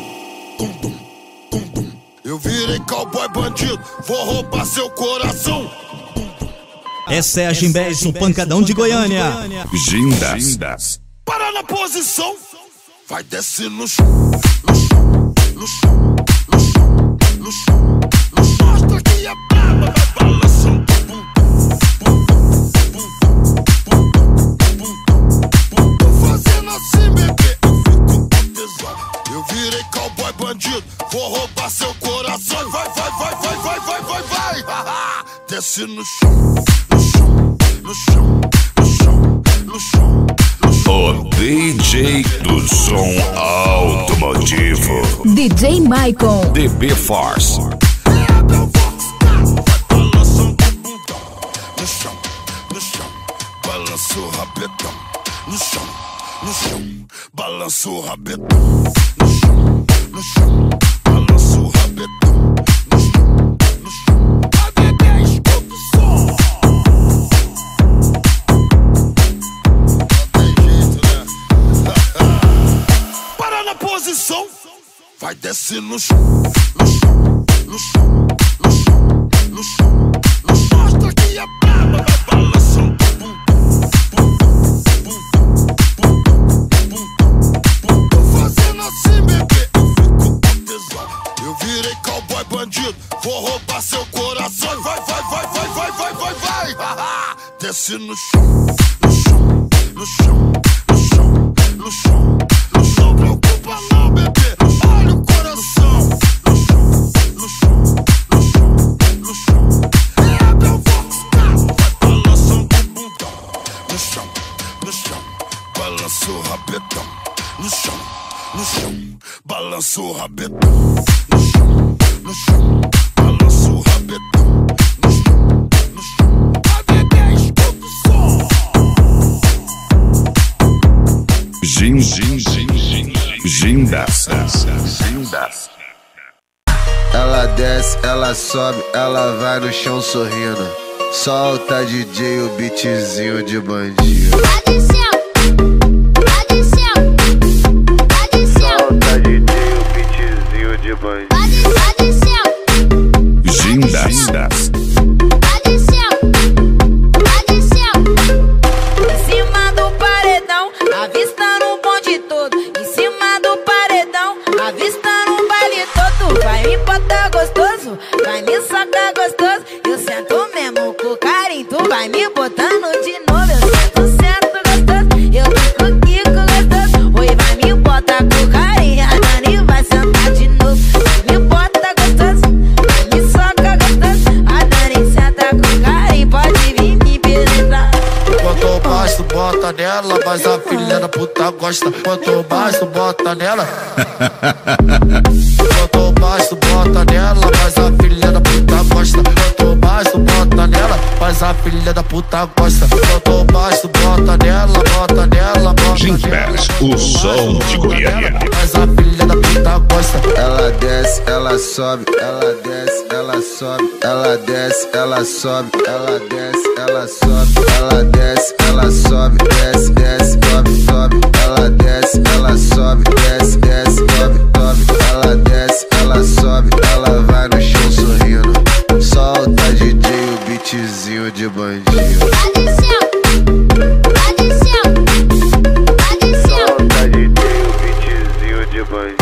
Eu virei cowboy bandido, vou roubar seu coração! Essa é a Gimbes no Pancadão de Goiânia. Gindas. Para na posição, vai descer no chão, no chão, no chão, no chão, no chão, no chão. Mostra que é braba, vai balançando. Tô fazendo assim, bebê, eu fico com tesão. Eu virei cowboy bandido, vou roubar seu coração. Vai, vai, vai, vai, vai, vai, vai, vai. Desce no chão, no chão, no chão, no chão, no chão. O DJ do som automotivo. DJ Maicon. DB Force. No chão, no chão, balança o rabetão. No chão, no chão, balança o rabetão. No chão, no chão, balança o rabetão. No chão, no chão, a bebê escuta o som. Não tem jeito, né? Para na posição, vai descer no chão, no chão, no chão, no chão, no chão. Mostra que é braba, vai balançando. Tô fazendo assim, bebê, eu fico com tesão. Eu virei cowboy bandido, vou roubar seu coração. Vai, vai, vai, vai, vai, vai, vai, vai. Desce no chão, no chão, no chão, no chão, no chão. Não preocupa não, bebê, olha o coração. No chão, no chão, no chão, no chão. É meu Voxcar, vai balançando o bundão. No chão, no chão, balança o rabetão. No chão, no chão, balança o rabetão. No chão, no chão, balança o rabetão. No chão, no chão, a bebê escuta o som. Gindas. Ela desce, ela sobe, ela vai no chão sorrindo. Solta DJ o beatzinho de bandido. Solta DJ o beatzinho de bandido. Gindas. Em cima do paredão, avistando o bonde todo. Em cima do paredão, avistando o baile todo. Vai me botar gostoso, vai me socar gostoso. Eu sento mesmo com carinho, tu vai me botando de novo. Eu sento gostoso, eu fico gostoso. Oi, vai me botar com carinho, a Dani vai sentar de novo. Vai me botar gostoso, vai me socar gostoso. A Dani senta com carinho, pode vir me penetrar. Quanto mais tu bota nela, mas a filha da puta gosta. Quanto mais tu bota nela. Quanto mais tu bota nela, mas a filha da puta gosta. Quanto mais tu bota nela, mas a filha da puta gosta. Quanto mais tu bota nela, bota nela, bota Gimbes, o som de Goiânia. mas a filha da puta gosta. Ela desce, ela sobe, ela desce, ela sobe, ela desce, ela sobe, ela desce, ela sobe, ela desce, ela sobe, desce, desce, sobe, sobe, ela desce, ela sobe, desce, desce, sobe, sobe, ela desce, ela sobe, ela vai no chão sorrindo. Solta DJ o beatzinho de bandido. Solta DJ o beatzinho de bandido.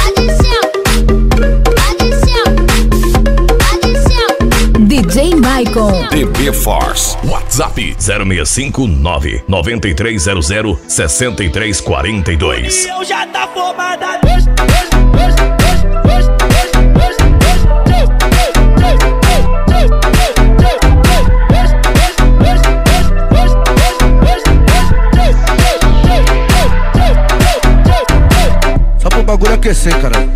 DJ Maicon. DB Force. WhatsApp 0659 9300 6342. Eu já tá formada. aquecer, caralho.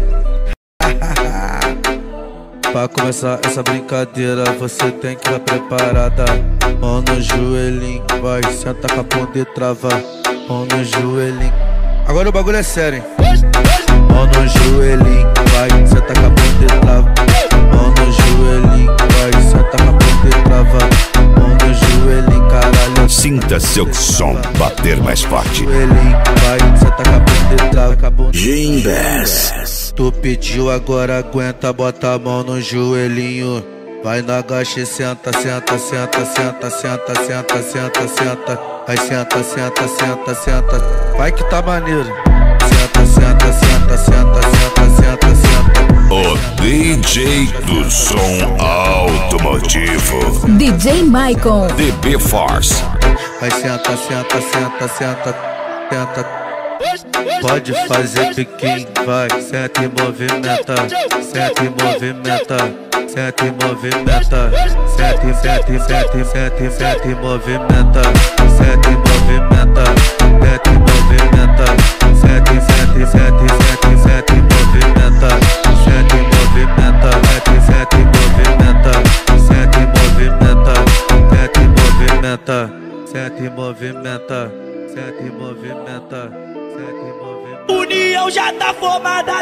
Pra começar essa brincadeira, você tem que estar preparada. Mão no joelhinho, vai, senta com a bunda e trava. Mão no joelhinho. Agora o bagulho é sério, hein? Mão no joelhinho, vai, senta com a bunda e trava. Mão no joelhinho, vai, senta com a bunda e trava. Mão no joelhinho, caralho. Sinta seu som bater mais forte. Joelhinho, vai, senta com a bunda e trava. Gimbas. Tu pediu, agora aguenta, bota a mão no joelhinho. Vai na agacha e senta, senta, senta, senta, senta, senta, senta, senta. Vai, senta, senta, senta, senta. Vai que tá maneiro. Senta, senta, senta, senta, senta, senta, senta. O DJ do som automotivo. DJ Maicon. DB Force. Vai, senta, senta, senta, senta, senta. Pode fazer piquinho, vai, senta e movimenta, senta e movimenta, senta e movimenta, senta e senta e senta e senta e senta e movimenta, senta e movimenta, senta e movimenta, senta e senta e senta e senta e senta e movimenta, senta e movimenta, senta e senta e movimenta, senta e movimenta, senta e movimenta, senta e movimenta, senta e movimenta. União já tá formada.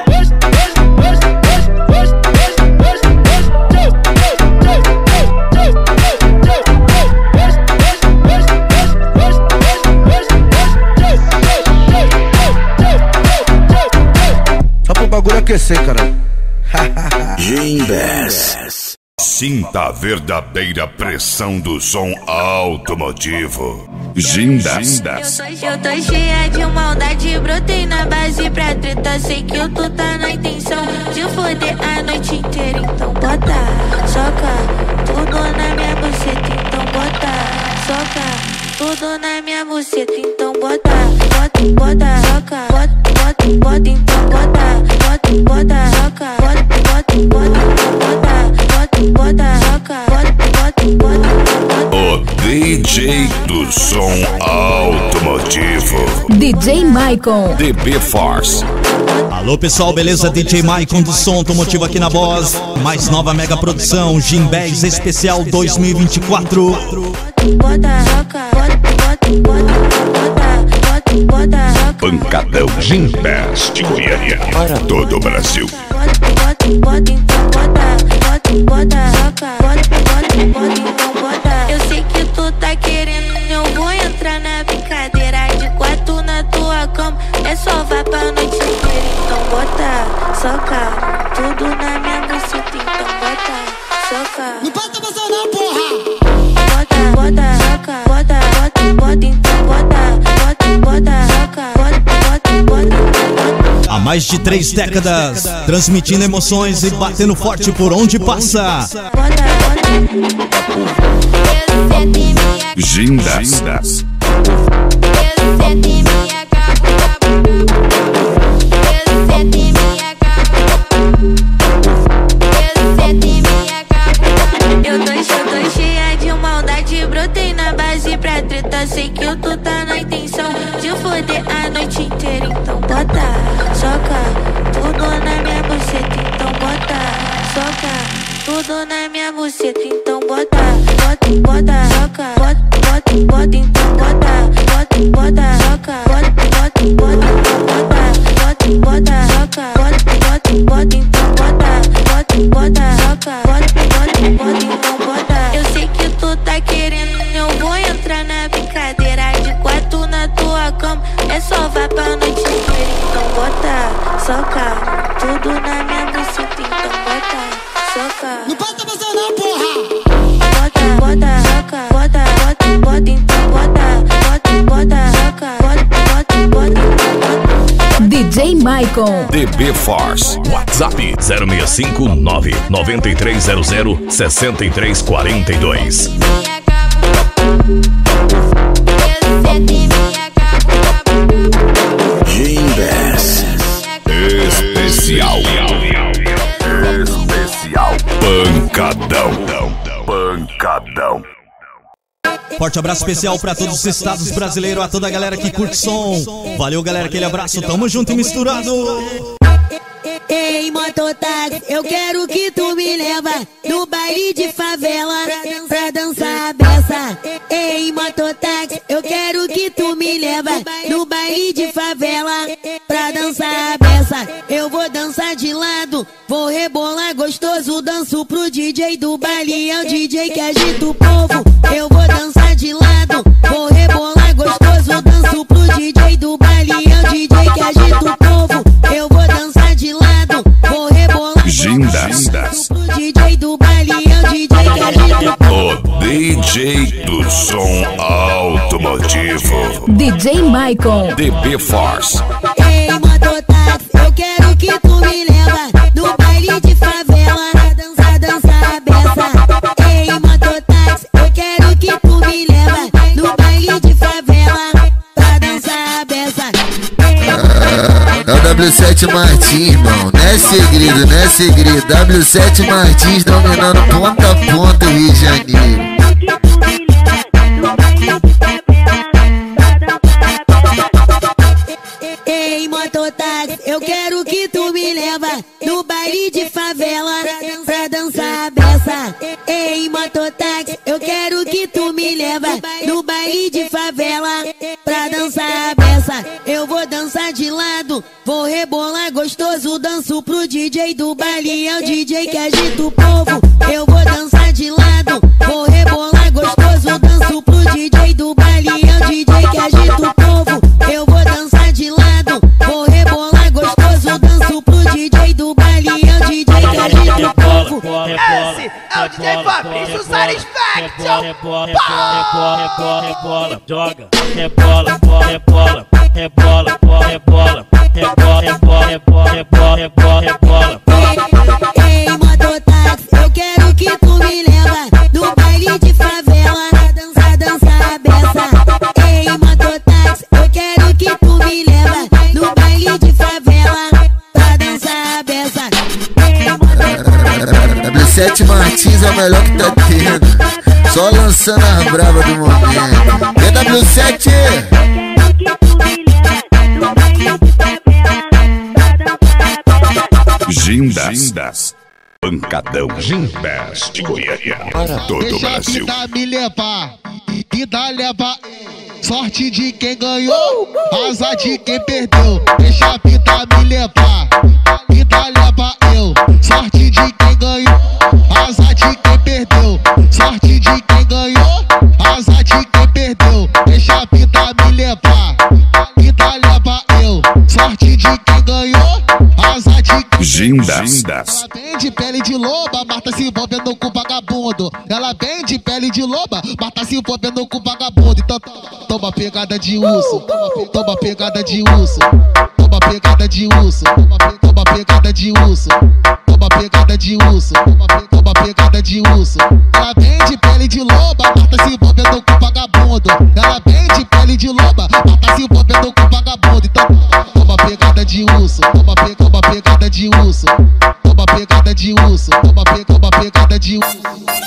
Só pro bagulho aquecer, caralho. Gimbas. Sinta a verdadeira pressão do som automotivo. Gimbas. Eu tô cheia de maldade, brotei na base pra treta. Sei que tu tá na intenção de foder a noite inteira. Então bota, soca, tudo na minha buceta. Então bota, soca, tudo na minha buceta. Então bota, bota, bota, soca, bota, bota, bota. Então bota, bota, bota, soca, bota, bota, bota. Bota, bota, soca, bota, bota, bota. O DJ do som automotivo. DJ Maicon. DB Force. Alô pessoal, beleza? DJ Maicon do som automotivo aqui na voz. Mais nova mega produção, Gimbas Especial 2024. Bota, soca, bota, bota, bota, bota, bota. Pancadão Gimbas de Goiânia para todo o Brasil. Bota, bota, então bota, bota, soca, bota, bota, bota, então bota. Eu sei que tu tá querendo, eu vou entrar na brincadeira. De quatro na tua cama, é só vá pra noite inteira. Então bota, soca, tudo na minha buceta. Então bota, soca. Não presta atenção não, porra! Bota, bota, soca, bota, bota, bota, então bota, bota, soca, bota, bota, bota. Há mais de 3 décadas, transmitindo emoções e batendo forte por onde passa. Gimbas. Eu tô cheia de maldade, brotei na base pra treta. Sei que tu tá na intenção de foder a noite inteira. Então bota, soca, tudo na minha buceta. Então bota, soca, tudo na minha buceta. Então bota, bota, bota, soca, bota, bota, bota. Então bota, bota, bota, soca, bota, bota, bota. Bota, bota, soca, bota, bota, bota. Então bota, bota, bota, soca, bota, bota, bota. Então bota. Eu sei que tu tá querendo, eu vou entrar na brincadeira. De quatro na tua cama, é só vá pra noite inteira. Então bota, soca, tudo na minha buceta. Então bota, soca. Não presta atenção não, porra! Bota, bota, soca, bota, bota, bota. Então bota, bota, bota, soca, bota, bota, bota. DJ Maicon. DB Force. WhatsApp 0659 9300 6342. Gimbas Especial. Especial. Pancadão. Pancadão. Forte abraço especial pra todos os estados brasileiros, a toda a galera que curte som. Valeu, galera, aquele abraço, tamo junto e misturado. Ei, mototáxi, eu quero que tu me leva no baile de favela pra dançar a beça. Ei, mototáxi, eu quero que tu me leva no baile de favela pra dançar a beça. Eu vou dançar de lado, vou rebolar gostoso, danço pro DJ do baile, é o DJ que agita o povo. Eu vou dançar de lado, vou rebolar gostoso, danço pro DJ do baile, é o DJ que agita o povo. Eu vou dançar de lado, vou rebolar Gindas. pro DJ do baile, é o DJ que agita o povo. O DJ do som automotivo. DJ Maicon. DB Force. Ei, mototáxi, eu quero que tu me leva no baile de favela pra dançar a beça. Ei, mototáxi, eu quero que tu me leva no baile de favela pra dançar a beça. É o W7 Martins, irmão, não é segredo, não é segredo. W7 Martins dominando ponta a ponta o Rio de Janeiro. Ei, mototáxi, eu quero que tu me leva no baile de favela pra dançar a beça. Ei, mototáxi, eu quero que tu me leva no baile de favela pra dançar a beça. Eu vou dançar de lado, vou rebolar gostoso, danço pro DJ do baile, é o DJ que agita o povo. Eu vou dançar de lado, vou rebolar gostoso, danço pro DJ do baile, é o DJ que agita o povo. Eu vou dançar de lado, vou rebolar gostoso, danço pro DJ do baile, é o DJ que agita o povo. Esse é o DJ Fabrício Satisfaction. Rebola, joga, rebola, rebola, rebola, rebola, rebola, rebola. Ei, mototáxi, eu quero que tu me leva no baile de favela pra dançar a beça. Ei, mototáxi, eu quero que tu me leva no baile de favela pra dançar a beça. W7 Martins é o melhor que tá tendo, só lançando as bravas do momento. W7! Gindas. Pancadão. Gindas de Goiânia. Para todo o Deixa Brasil. a vida me levar, vida leva. Sorte de quem ganhou, asa de quem perdeu. Deixa a vida me levar, vida leva eu. Sorte de quem ganhou, asa de quem perdeu. Sorte de quem ganhou, asa de quem perdeu. Deixa a vida me levar, vida leva eu. Sorte de quem ganhou, asa de quem Gindas. Ela vem de pele de loba, mas tá se envolvendo com vagabundo. Ela vem de pele de loba, mas tá se envolvendo com vagabundo. Então toma pegada de urso, toma pegada de urso, toma pegada de urso, toma pegada de urso, toma pegada de urso, toma pegada de urso. Ela vem de pele de loba, mas tá se envolvendo com vagabundo. Ela vem de pele de loba, mas tá se envolvendo com vagabundo. Então toma pegada de urso, toma pegada de urso, toma pegada de urso, toma pegada de urso.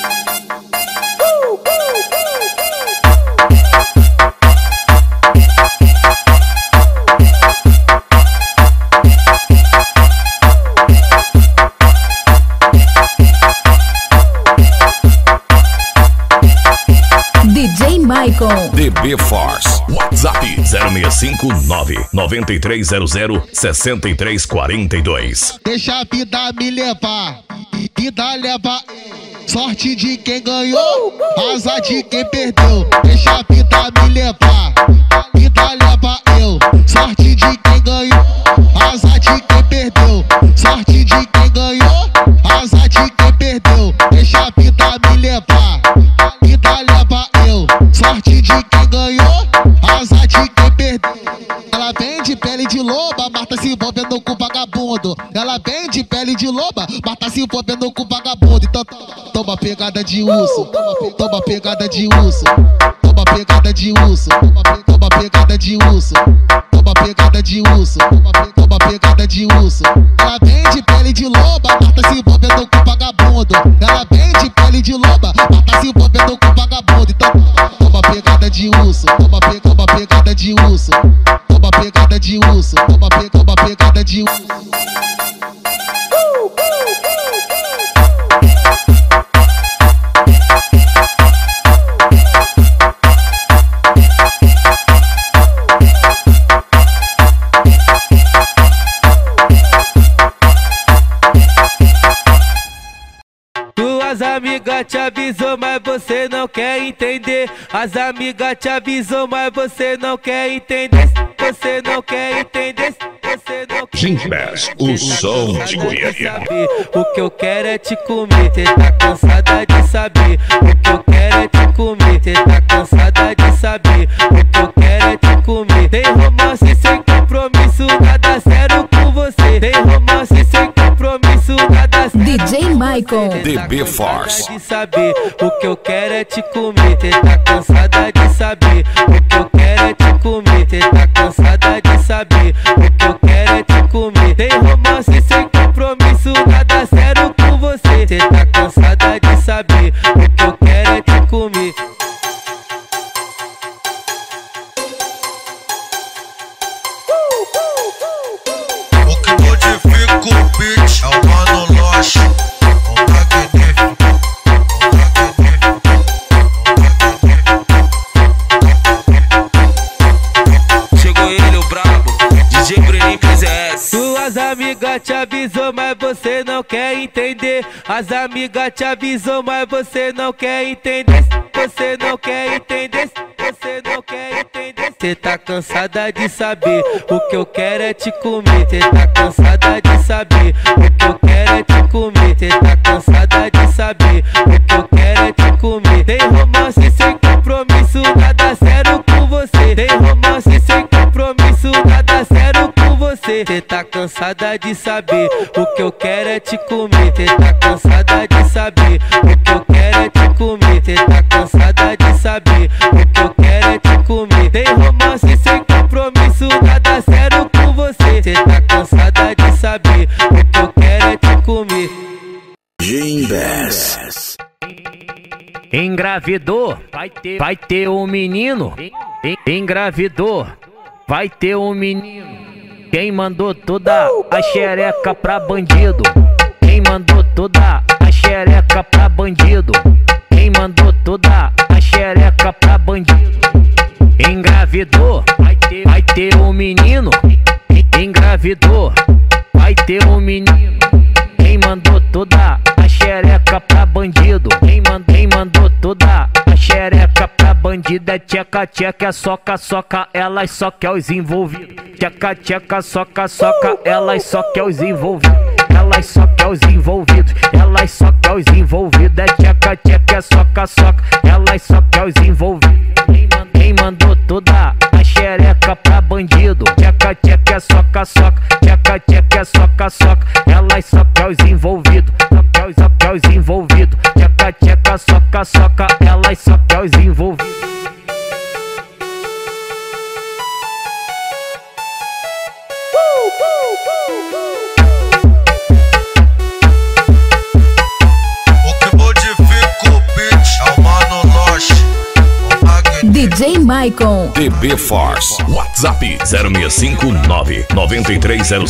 DJ Maicon. DB Force. WhatsApp 0659-9300-6342. Deixa a vida me levar, vida leva. Sorte de quem ganhou, asa de quem perdeu. Deixa a vida me levar, vida leva eu. Sorte de quem ganhou, asa de quem perdeu. Sorte de quem ganhou, asa de quem perdeu. Deixa a vida me levar, vida leva eu. Sorte de quem ganhou, asa de quem perdeu. Ela vem de pele de loba, mas tá se envolvendo com vagabundo. Ela vem de pele de loba, mas tá se envolvendo com vagabundo. Então toma pegada de urso, toma pegada de urso, toma pegada de urso, toma pegada de urso, toma pegada de urso, toma pegada de urso. Ela vem de pele de loba, mas tá se envolvendo com vagabundo. Ela vem de pele de loba, mas tá se envolvendo com vagabundo. Então toma pegada de urso, toma pegada de urso, toma pegada de urso, toma pegada de urso. você não quer entender. As amigas te avisou, mas você não quer entender. Você não quer entender. Você não quer Gimpass, o som de Goiânia. O que eu quero é te comer, cê tá cansada de saber. O que eu quero é te comer, cê tá cansada de saber. O que eu quero é te comer. Tem romance sem compromisso, nada sério com você. Tem romance sem compromisso, nada sério. DJ Maicon. DB Force. De saber. O que eu quero é te comer, cê tá cansada de saber. O que eu quero é te comer, cê tá cansada de saber. O que eu quero é te comer. Tem romance sem compromisso, nada sério com você. Cê tá cansada de saber. O que eu quero é te comer. O que modifica o beat é o Mano Loche, o magnífico. Chegou ele, o brabo, DJ Breninho PZS. Suas amigas te avisou, mas você não quer entender. As amigas te avisou, mas você não quer entender. Você não quer entender. Você não quer entender. Cê tá cansada de saber. O que eu quero é te comer. Cê tá cansada de saber. O que eu quero é te comer. Cê tá cansada de saber. O que eu quero é te comer. Tem romance sem compromisso, nada sério com você. Tem romance sem compromisso, nada sério com você. Cê tá cansada de saber. O que eu quero é te comer. Cê tá cansada de saber. O que eu quero é te comer. Cê tá cansada de saber. O que eu quero é te comer. Tem romance sem compromisso, nada sério com você. Cê tá cansada de saber. O que eu quero é te comer. Gimpass. Engravidou, vai ter um menino. Engravidou, vai ter um menino. Quem mandou toda a xereca pra bandido? Quem mandou toda a xereca pra bandido? Quem mandou toda a xereca pra bandido? Engravidou, vai ter um menino. Engravidou, vai ter um menino. Quem mandou toda a xereca pra bandido? Quem mandou toda a xereca pra bandido? É tcheca, tcheca, soca, soca, elas só quer os envolvidos. Tcheca, tcheca, soca, soca, elas só quer os envolvidos. Elas só quer os envolvidos, elas só quer os envolvidos. É tcheca, tcheca, soca, soca, elas só quer os envolvidos. Quem mandou toda a xereca pra bandido? Tcheca, tcheca, soca, soca, tcheca, tcheca, soca, soca, elas só quer os envolvidos. Só quer os envolvidos. Tcheca, tcheca, soca, soca, elas só quer os envolvidos. O que modifica o beat é o Mano Loche, o magnífico. DJ Maicon. DB Force. WhatsApp 0659 9300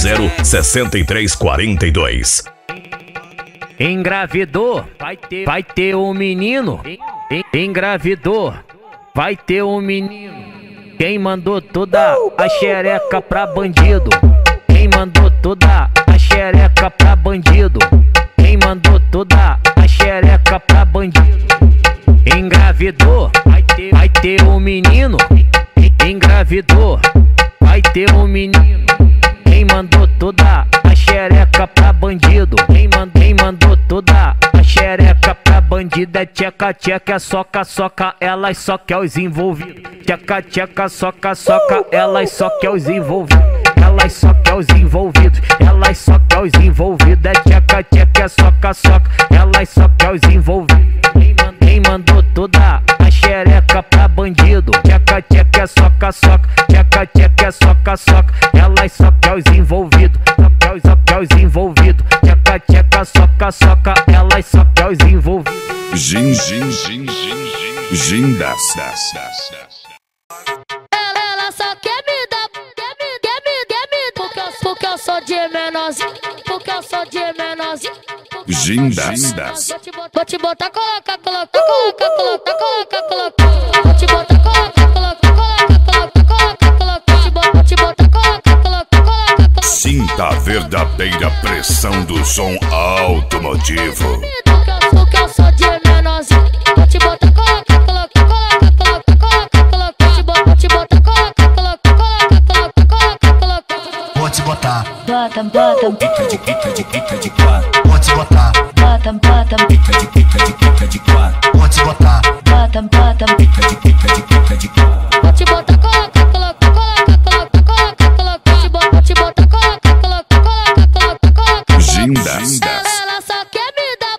6342. Engravidou, vai ter um menino. Engravidou, vai ter um menino. Quem mandou toda a xereca pra bandido? Quem mandou toda a xereca pra bandido? Quem mandou toda a xereca pra bandido? Engravidou, vai ter um menino. Engravidou, vai ter um menino. Quem mandou toda a xereca pra bandido? Quem mandou toda a xereca pra bandido? É tcheca, tcheca, soca, soca, elas só quer os envolvidos. Tcheca, tcheca, soca, soca, elas só quer os envolvidos. Elas só quer os envolvidos, elas só quer os envolvidos. É tcheca, tcheca, soca, soca, elas só quer os envolvidos. Quem mandou toda a xereca pra bandido? Tcheca, tcheca, soca, soca, tcheca, tcheca, soca, soca, elas só quer os envolvidos. Só quer os envolvidos. Tcheca, tcheca, soca, soca, elas só quer os envolvidos. Gimpass. Ela só quer me dar, porque eu sou de menorzinho, porque eu sou de menorzinho. Gimpass. Vou te botar, coloca, coloca, coloca, coloca, coloca, coloca. Vou te botar, coloca, coloca, coloca, coloca, coloca, coloca. Vou te botar, coloca, coloca, coloca. Sinta a verdadeira pressão do som automotivo. Porque eu sou de menorzinho. Vou te botar, coloca, coloca, coloca, coloca, coloca, coloca. Vou te botar, coloca, coloca, coloca, coloca, coloca, coloca. Vou te botar, Bota, bota, pica de quatro. Vou te botar, bota, bota, pica de quatro. Vou te botar, bota, bota, pica de quatro. vou te botar, coloca, coloca, coloca, coloca, coloca, coloca. Vou te botar, coloca, coloca, coloca, coloca, coloca. Gindas. Ela só quer me dar,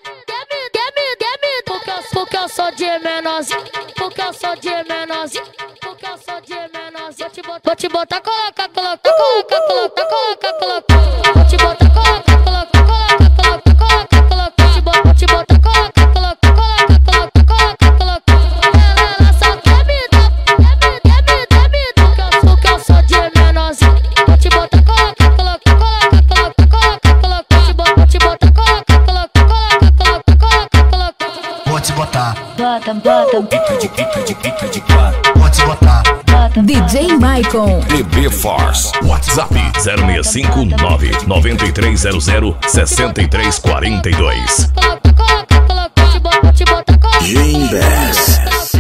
porque eu sou de menorzinho, porque eu sou de menorzinho, porque eu sou de menorzinho. Vou te botar, coloca, coloca, coloca, coloca, coloca, coloca. Vou te botar, coloca, coloca, coloca, coloca, coloca, coloca. Vou te botar, coloca, coloca, coloca, coloca, coloca, coloca. Ela só quer me dar, porque eu sou de menorzinho. Vou te botar, coloca, coloca, coloca, coloca, coloca, coloca. Vou te botar, coloca, coloca, coloca, coloca, coloca, coloca. Vou te botar, Bota, bota, pica de quatro. Vou te botar, DJ Maicon. DB Force. WhatsApp 0659 9300 6342. Gindas.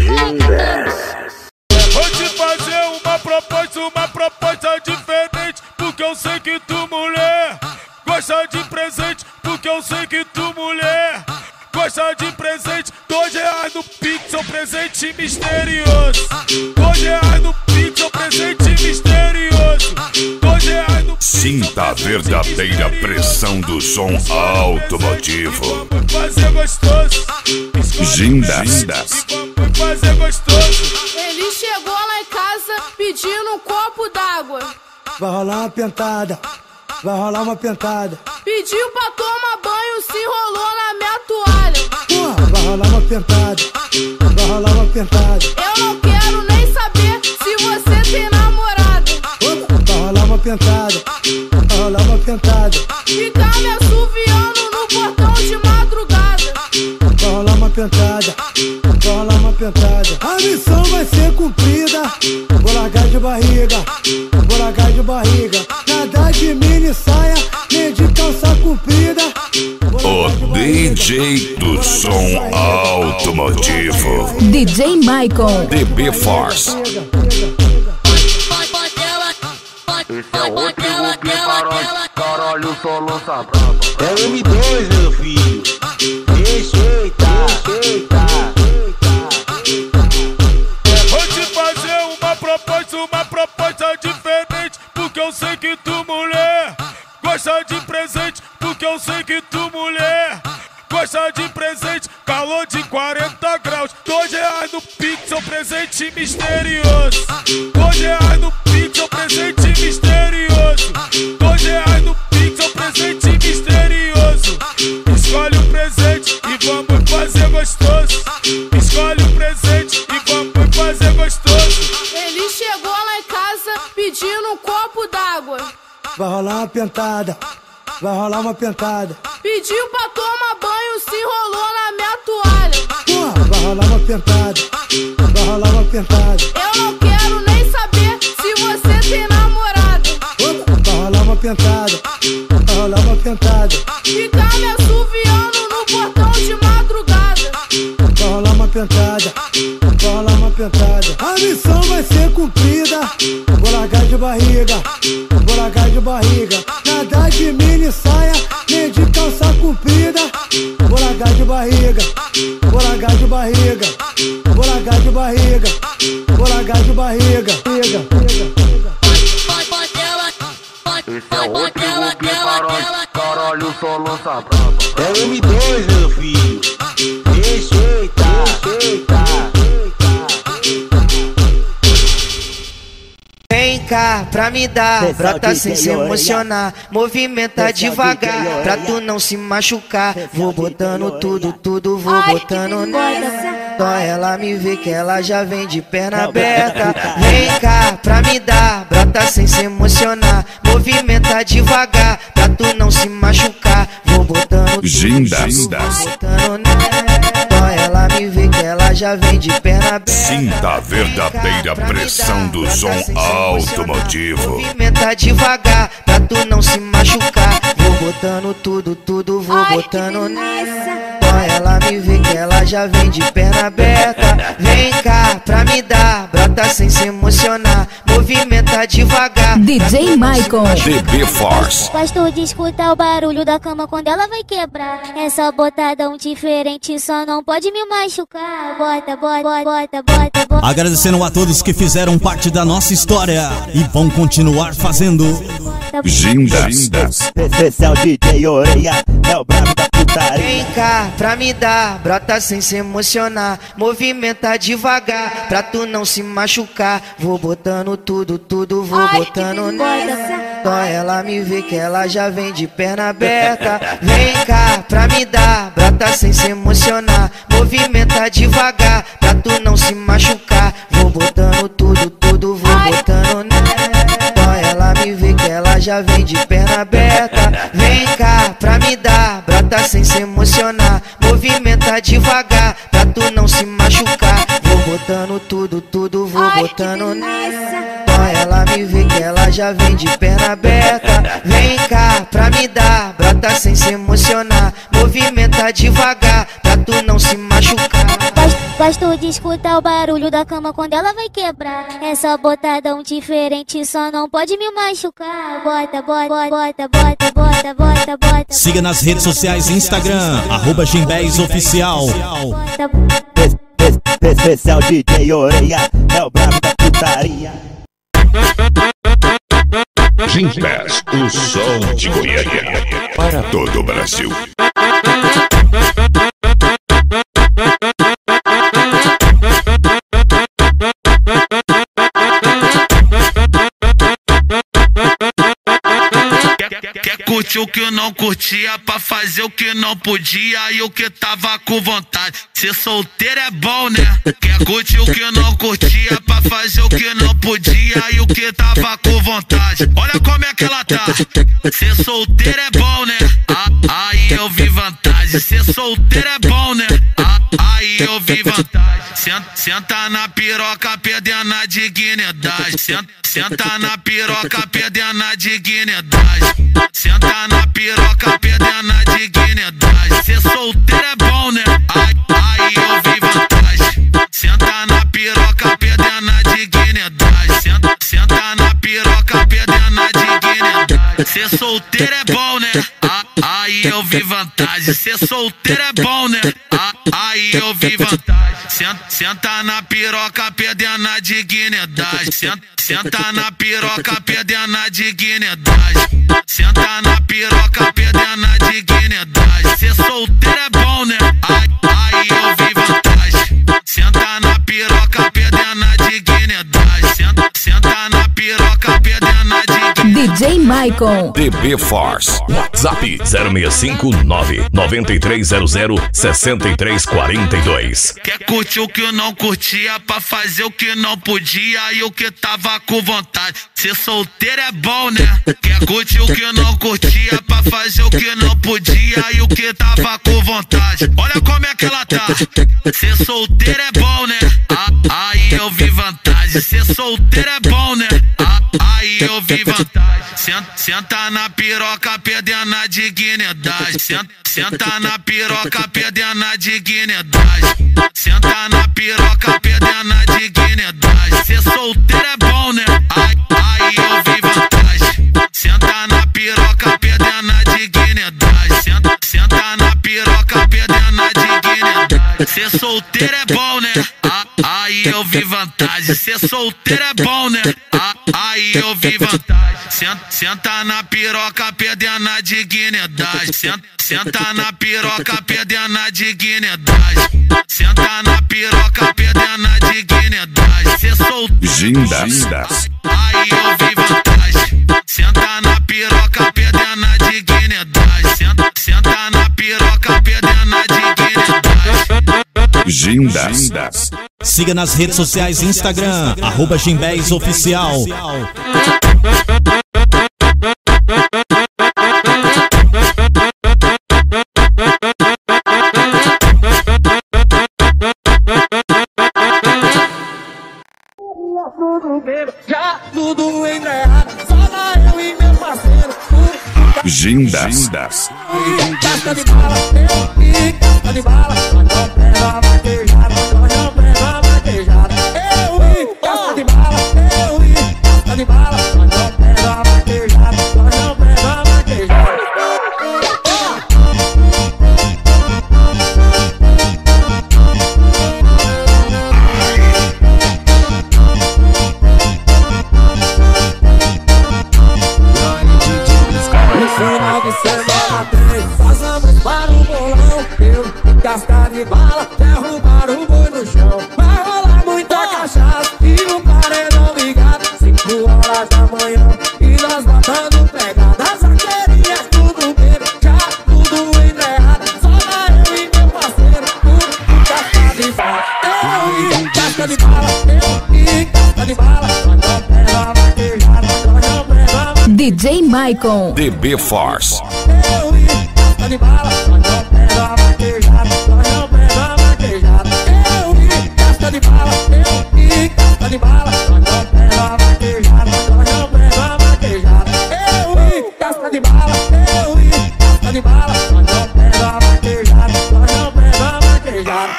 Vou te fazer uma proposta diferente, porque eu sei que tu, mulher, gosta de presente, porque eu sei que tu, mulher, gosta de presente. R$2 no Pixel, presente misterioso. R$2 no Pixel, presente misterioso. R$2 no Pixel. Sinta a verdadeira pressão do som automotivo. Vamos fazer gostoso. Gindas. Vamos fazer gostoso. Ele chegou lá em casa pedindo um copo d'água. Vai rolar uma pentada, vai rolar uma pentada. Pediu pra tomar banho, se enrolou na minha toalha. Porra, vai rolar uma pentada, vai rolar uma pentada. Eu não quero nem saber se você tem namorada. Vai rolar uma pentada, vai rolar uma pentada. Fica me assoviando no portão de madrugada. Vai rolar uma pentada, vai rolar uma pentada. A missão vai ser cumprida. Vou largar de barriga, vou largar de barriga. Nada de mini saia, nem de calça comprida. O DJ do som automotivo. DJ Maicon. DB Force. Esse é o outro caralho, solo sabrava. É o M2, meu filho. Respeita. Vou te fazer uma proposta diferente, porque eu sei que tu, mulher, gosta de presente, porque eu sei que tu, mulher, gosta de presente. Calor de 40 graus, R$2 no Pixel, presente misterioso. R$2 no Pixel, presente misterioso. R$2 no Pixel, presente misterioso. Escolhe o presente e vamos fazer gostoso. Escolhe o presente e vamos fazer gostoso. Ele chegou lá em casa pedindo um copo d'água. Vai rolar uma pentada, vai rolar uma pentada. Pediu pra tomar banho, se enrolou na minha toalha. Porra, vai rolar uma pentada, vai rolar uma pentada. Eu não quero nem saber se você tem namorada. Vai rolar uma pentada, vai rolar uma pentada. Fica me assoviando no portão de madrugada. Vai rolar uma pentada, vai rolar uma pentada. A missão vai ser cumprida. Vou largar de barriga, vou largar de barriga. Nada de mini saia, nem de calça comprida. Vou largar de barriga, vou largar de barriga. Vou largar de barriga, vou largar de barriga. Esse é o outro caralho, solo sabrava. É o M2, meu filho. Respeita. Vem cá pra me dar, brota sem se emocionar. Movimenta devagar, pra tu não se machucar. Vou botando tudo, vou botando nela. Só ela me vê que ela já vem de perna aberta. Vem cá pra me dar, brota sem se emocionar. Movimenta devagar, pra tu não se machucar. Vou botando Gindas. botando nela. Só ela me vê que ela já vem de perna aberta. Sinta a verdadeira pressão do som automotivo. Movimenta devagar, pra tu não se machucar. Vou botando tudo, vou botando nela. Só ela me vê que ela já vem de perna aberta. Vem cá pra me dar, brota sem se emocionar, movimenta devagar. DJ Maicon. DB Force. Gosto de escutar o barulho da cama quando ela vai quebrar. É só botadão diferente, só não pode me machucar. Bota, bota, bota, bota, bota. Agradecendo a todos que fizeram parte da nossa história e vão continuar fazendo. Gindas. Especial DJ Orelha, é o brabo da putaria. Vem cá pra me dar, brota sem se emocionar, movimenta devagar, pra tu não se machucar. Vou botando tudo, vou botando nela. Só ela me vê que ela já vem de perna aberta. Vem cá pra me dar, brota sem se emocionar, movimenta devagar, pra tu não se machucar. Vou botando tudo, vou botando nela. Só ela me vê que ela já vem de perna aberta. Vem cá pra me dar, brota sem se emocionar, movimenta devagar, pra tu não se machucar. Vou botando tudo, vou botando nela. Só ela me vê que ela já vem de perna aberta. Vem cá pra me dar, brota sem se emocionar, movimenta devagar, pra tu não se machucar. Gosto de escutar o barulho da cama quando ela vai quebrar. É só botadão diferente, só não pode me machucar. Bota, bota, bota, bota, bota, bota, bota. Siga nas redes sociais, Instagram, @Gimbésoficial. Especial DJ Orelha, é o brabo da putaria. Gimbés, o som de Goiânia para todo o Brasil. Quer curtir o que não curtia, pra fazer o que não podia e o que tava com vontade. Ser solteiro é bom, né? Quer curtir o que não curtia, pra fazer o que não podia e o que tava com vontade. Olha como é que ela tá. Ser solteiro é bom, né? Aí eu vi vantagem. Ser solteiro é bom, né? Aí eu vi vantagem. Senta na piroca, perdendo a dignidade. Senta na piroca, perdendo a dignidade. Senta na piroca, perdendo a dignidade. Ser solteiro é bom, né? Aí eu vi vantagem. Senta na piroca, perdendo a dignidade. Senta na piroca, perdendo a dignidade. Ser solteiro é bom, né? Aí eu vi vantagem. Ser solteiro é bom, né? Aí eu vi vantagem. Senta na piroca, perdendo a dignidade. Senta na piroca, perdendo a dignidade. Senta na piroca, perdendo a dignidade. Ser solteiro é bom, né? Aí eu vi vantagem. Senta na piroca, perdendo a dignidade. Senta na piroca, perdendo a dignidade. DJ Maicon. DB Force. WhatsApp 065-9300-6342. Quer curtir o que não curtia, pra fazer o que não podia e o que tava com vontade. Ser solteiro é bom, né? Quer curtir o que não curtia, pra fazer o que não podia e o que tava com vontade. Olha como é que ela tá. Ser solteiro é bom, né? Aí eu vi vantagem. Ser solteiro é bom, né? Aí eu vi vantagem. Senta na piroca, perdendo a dignidade. Senta na piroca, perdendo a dignidade. Senta na piroca, perdendo a dignidade. Ser solteiro é bom, né? Aí eu vi vantagem. Senta na piroca, perdendo a dignidade. Senta na piroca, perdendo a dignidade. Ser solteiro é bom, né? Aí eu vi vantagem. Ser solteiro é bom, né? Aí eu vi vantagem. Senta na piroca, perdendo a dignidade. Senta na piroca, perdendo a dignidade. Senta na piroca, perdendo a dignidade. Ser solteiro. Gindas. Aí eu vi vantagem. Senta na piroca, perdendo a dignidade. Senta na piroca, perdendo a dignidade. Gindas. Siga nas redes sociais, Instagram, @Gimbésoficial. Já tudo entra errado, só lá eu e meu parceiro. Gindas. Casca de bala, eu e casca de bala. Nós não pega a vaquejada, nós não pega a vaquejada. Eu e casca de bala, eu e casca de bala. Nós não pega a vaquejada, nós não pega a vaquejada. No final de semana tem, passamos para o bolão. Eu e casca de bala, derrubaram o boi no chão. Vai rolar muita cachaça e um paredão ligado. 5 horas da manhã e nós botando pegada. As vaqueirinhas tudo bebo, já tudo enterrado. Só eu e meu parceiro, o casca de bala. Eu e casca de bala, eu e casca de bala. Nós não pega a vaquejada, nós não pega a vaquejada. DJ Maicon. DB Force. Eu e casca de bala, nós não pega a vaquejada, nós não pega a vaquejada. Eu e casca de bala, eu e casca de bala, nós não pega a vaquejada, nós não pega a vaquejada. Eu e casca de bala, eu e casca de bala, nós não pega a vaquejada, nós não pega a vaquejada.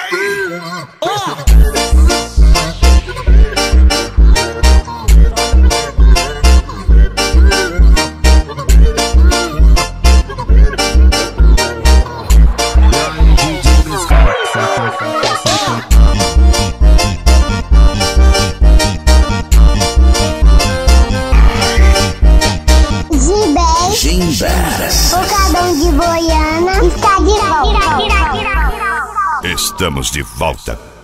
Gindas. Bocadão de Goiânia está de volta. Estamos de volta.